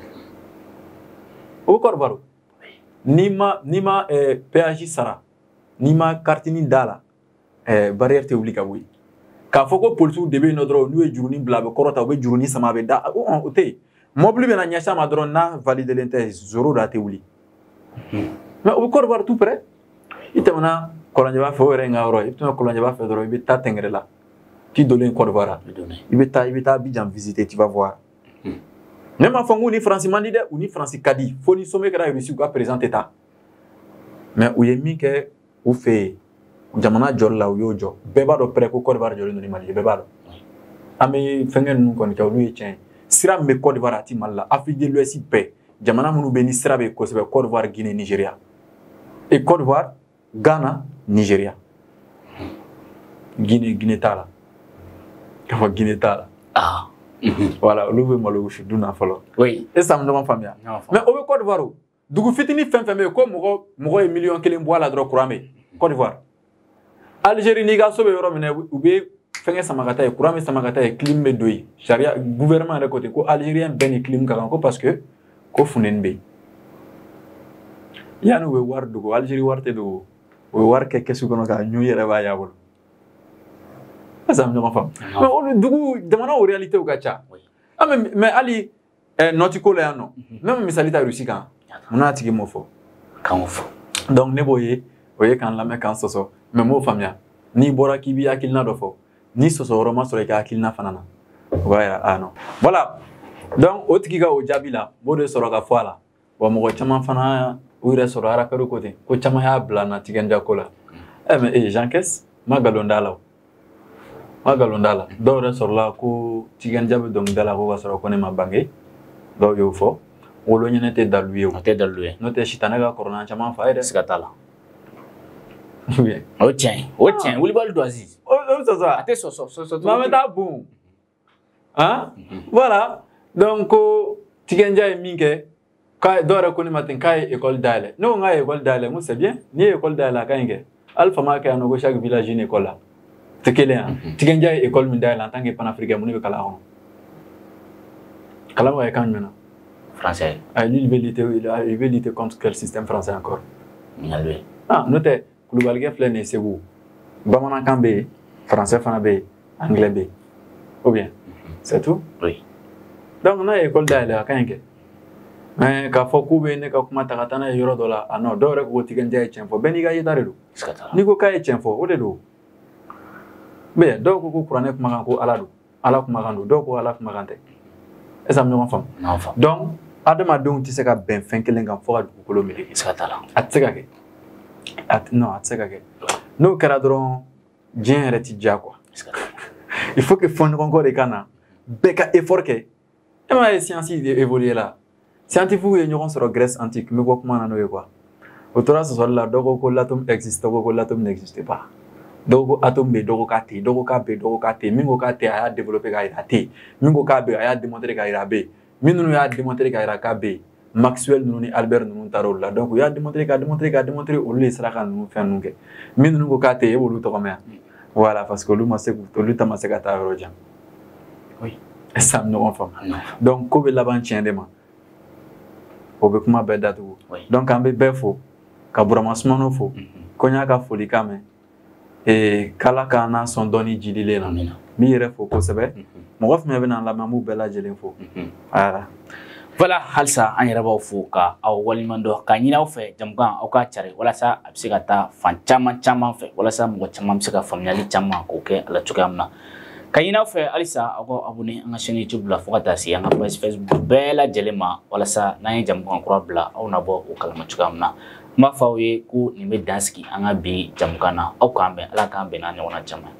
o Côte d'Ivoire n'i ma n'i ma péage sara n'i ma carte ni d'a la barrière tɛ wuli ka bɔ yen k'a fɔ ko policiers de bɛ yen nɔ dɔrɔn n'u ye jurunin bila a bɛ kɔrɔta u bɛ jurunin sama a bɛ da o tɛ yen mobile bena ɲɛsa ma dɔrɔn n'a validelen tɛ zoro da tɛ wuli mais o bɛ Côte d'Ivoire tout près i tɛmɛna kɔlɔnjɛba fɛ o yɛrɛ n ka yɔrɔ i bɛ tɛmɛ kɔlɔnjɛba fɛ dɔrɔn i bɛ taa Tɛngɛrɛ la k'i donnen Côte d'Ivoire i bɛ taa i bɛ taa Abidjan visiter tu vas voir ne m'a fɔ n ko ni Faransi man di dɛ u ni Faransi ka di fo ni sommet kɛra Russie u ka président tɛ taa mais u ye min kɛ u fɛ yen jamana jɔli la u y'o jɔ bɛɛ b'a dɔn pɛrɛ ko Côte d'Ivoire jɔlen don ni Mali ye bɛɛ b'a dɔn an bɛ fɛnkɛ ninnu kɔni kɛ olu ye tiɲɛ ye sira min bɛ Côte d'Ivoire a ti Mali la Afrique de l'Ouest bɛɛ jamana minnu bɛ ni sira bɛ kosɛbɛ Côte d'Ivoire Guinée Nigeria et Côte d'Ivoire Ghana Nigeria Guinée Guinée t'a la k'a fɔ Guinée t'a la ah voilà olu bɛ malo wusu dunna fɔlɔ oui est ce que an bɛ ɲɔgɔn faamuya mais o bɛ Côte d'Ivoire o dugu fitinin fɛn fɛn bɛ yen ko mɔgɔ mɔgɔ ye miliyɔn kelen bɔ a la dɔrɔn courant bɛ yen Côte d'Ivoire Algérie n'i ka so bɛ yɔrɔ min na u bɛ fɛnkɛ sama ka taa yen courant bɛ sama ka taa yen clim bɛ don yen sariya gouvernement yɛrɛ ko ten ko Algérien bɛɛ ni clim ka kan ko parce que ko funteni bɛ yen yanni u bɛ wari dogo Algérie wari tɛ dogo u bɛ wari kɛ kɛsu kɔnɔ k'a ɲu yɛrɛ b'a y'a bolo est ce que an bɛ ɲɔgɔn faamu mais olu dugu jamanaw réalité ka ca mais hali nɔti ko la yan nɔ même misali ta Russie kan mun n'a tigi m'o fɔ k'an fɔ donc ne b'o ye o ye k'an lamɛn k'an sɔsɔ mais m'o faamuya n'i bɔra k'i b'i hakilina dɔ fɔ ni sɔsɔ yɔrɔ ma sɔrɔ i ka hakilina fana na o b'a yira ah non voilà donc o tigi ka o jaabi la b'o de sɔrɔ ka fɔ a la wa mɔgɔ caman fana u yɛrɛ sɔrɔ rapɛrɛr ko ten ko caman y'a bila na tigɛnja ko la eh mais eh Jean-Caisse ma galon da la o ma galon da la dɔw yɛrɛ sɔrɔla ko tigɛnja bɛ dɔnkilida la ko ka sɔrɔ ko ne ma bange dɔw y'o fɔ wolo ɲɛnɛ tɛ dalu ye o tɛ dalu ye n'o tɛ sitanɛ ka kɔrɔna caman fa ye dɛ siga t'a la o tiɲɛ o tiɲɛ Wulibali don Aziz o bɛ sɔsɔ a tɛ sɔsɔ sɔsɔ maa bɛ taa bon hein voilà donc ko tigɛnja ye min kɛ k'a dɔw yɛrɛ ko ne ma ten k'a ye école dayɛlɛ ne ko n k'a ye école dayɛlɛ n ko c'est bien n'i ye école dayɛlɛ a ka ɲi kɛ hali fama kɛ yan nɔ ko chaque village une école la tɛ kelen yan tigɛnja ye école min dayɛlɛ en tant que panafricain mun de bɛ kalan a kɔnɔ kalan bɛ kɛ kan jumɛn na français ah lui il veut lutter il veut lutter contre quel système français encore ɲalwe ah n'o tɛ Kulubalikɛ filɛ nin ye Segu bamanankan bɛ yen français fana bɛ yen anglais bɛ yen ou bien c'est tout oui donc n'a ye école dayɛlɛ a ka ɲi kɛ mais k'a fɔ k'u bɛ ne ka kuma ta ka taa n'a ye yɔrɔ dɔ la ah non dɔw yɛrɛ ko tigɛnja ye tiɲɛ fɔ bɛɛ n'i ka yeta de don n'i ko k'a ye tiɲɛ fɔ o de don mais dɔw ko ko kuranɛ kumakan ko Ala don Ala kumakan don dɔw ko Ala kumakan tɛ est ce que an bɛ ɲɔgɔn faamu donc adamadenw tɛ se ka bɛn fɛn kelen kan fo ka dugukolo meleke siga t'a la a tɛ se ka kɛ non a tɛ se ka kɛ n'o kɛra dɔrɔn diɲɛ yɛrɛ tɛ diya quoi il faut que fɔɲɔgɔnkɔ de ka na bɛɛ ka effort kɛ e m'a ye science évoluer la scientifique ye ɲɔgɔn sɔrɔ Grèce antique n bɛ bɔ kuma na n'o ye quoi o tora sɔsɔli la dɔw ko ko l'atome existe dɔw ko ko l'atome n'existe pas dɔw ko atome bɛ yen dɔw ko k'a tɛ yen dɔw ko k'a bɛ yen dɔw ko k'a tɛ yen min ko k'a tɛ yen a y'a développer k'a jira a tɛ yen min ko k'a bɛ yen a y'a démontrer k'a jira a bɛ yen min ninnu y'a démontrer k'a jira k'a bɛ yen Maxwell ninnu ni Albert ninnu taara olu la donc u y'a démontrer k'a démontrer k'a démontrer olu de sera ka ninnu fɛn ninnu kɛ min ninnu ko k'a tɛ yen e b'olu tɔgɔ mɛn yan voilà parce que olu ma se olu ta ma se ka taa yɔrɔ jan oui est ce que an bɛ ɲɔgɔn faamu donc ko bɛ laban tiɲɛ de ma o bɛ kuma bɛɛ datugu donc an bɛ bɛɛ fo ka Burama Sumano fo ko n y'a ka folikan mɛn ee k'Ala k'an n'a sɔn dɔɔni jidilen na n b'i yɛrɛ fo kosɛbɛ mɔgɔ fɛn bɛ n'an lamɛn an b'u bɛɛ lajɛlen fo voilà voilà halisa an yɛrɛ b'aw fo ka aw waliɲuman dɔn ka ɲini aw fɛ jamukan aw ka cari walasa a bɛ se ka taa fan caman caman fɛ walasa mɔgɔ caman bɛ se ka faamuyali caman k'o kɛ a la cogoya min na ka ɲini aw fɛ halisa aw ka abonné an ka chaîne YouTube la fo ka taa se an ka page Facebook bɛɛ lajɛlen ma walasa n'an ye jamukan kura bila aw na bɔ o kalama cogoya min na n b'a fɔ aw ye ko nin bɛ dan sigi an ka bi jamukan na aw k'an bɛn Ala k'an bɛn n'a ɲɔgɔnna caman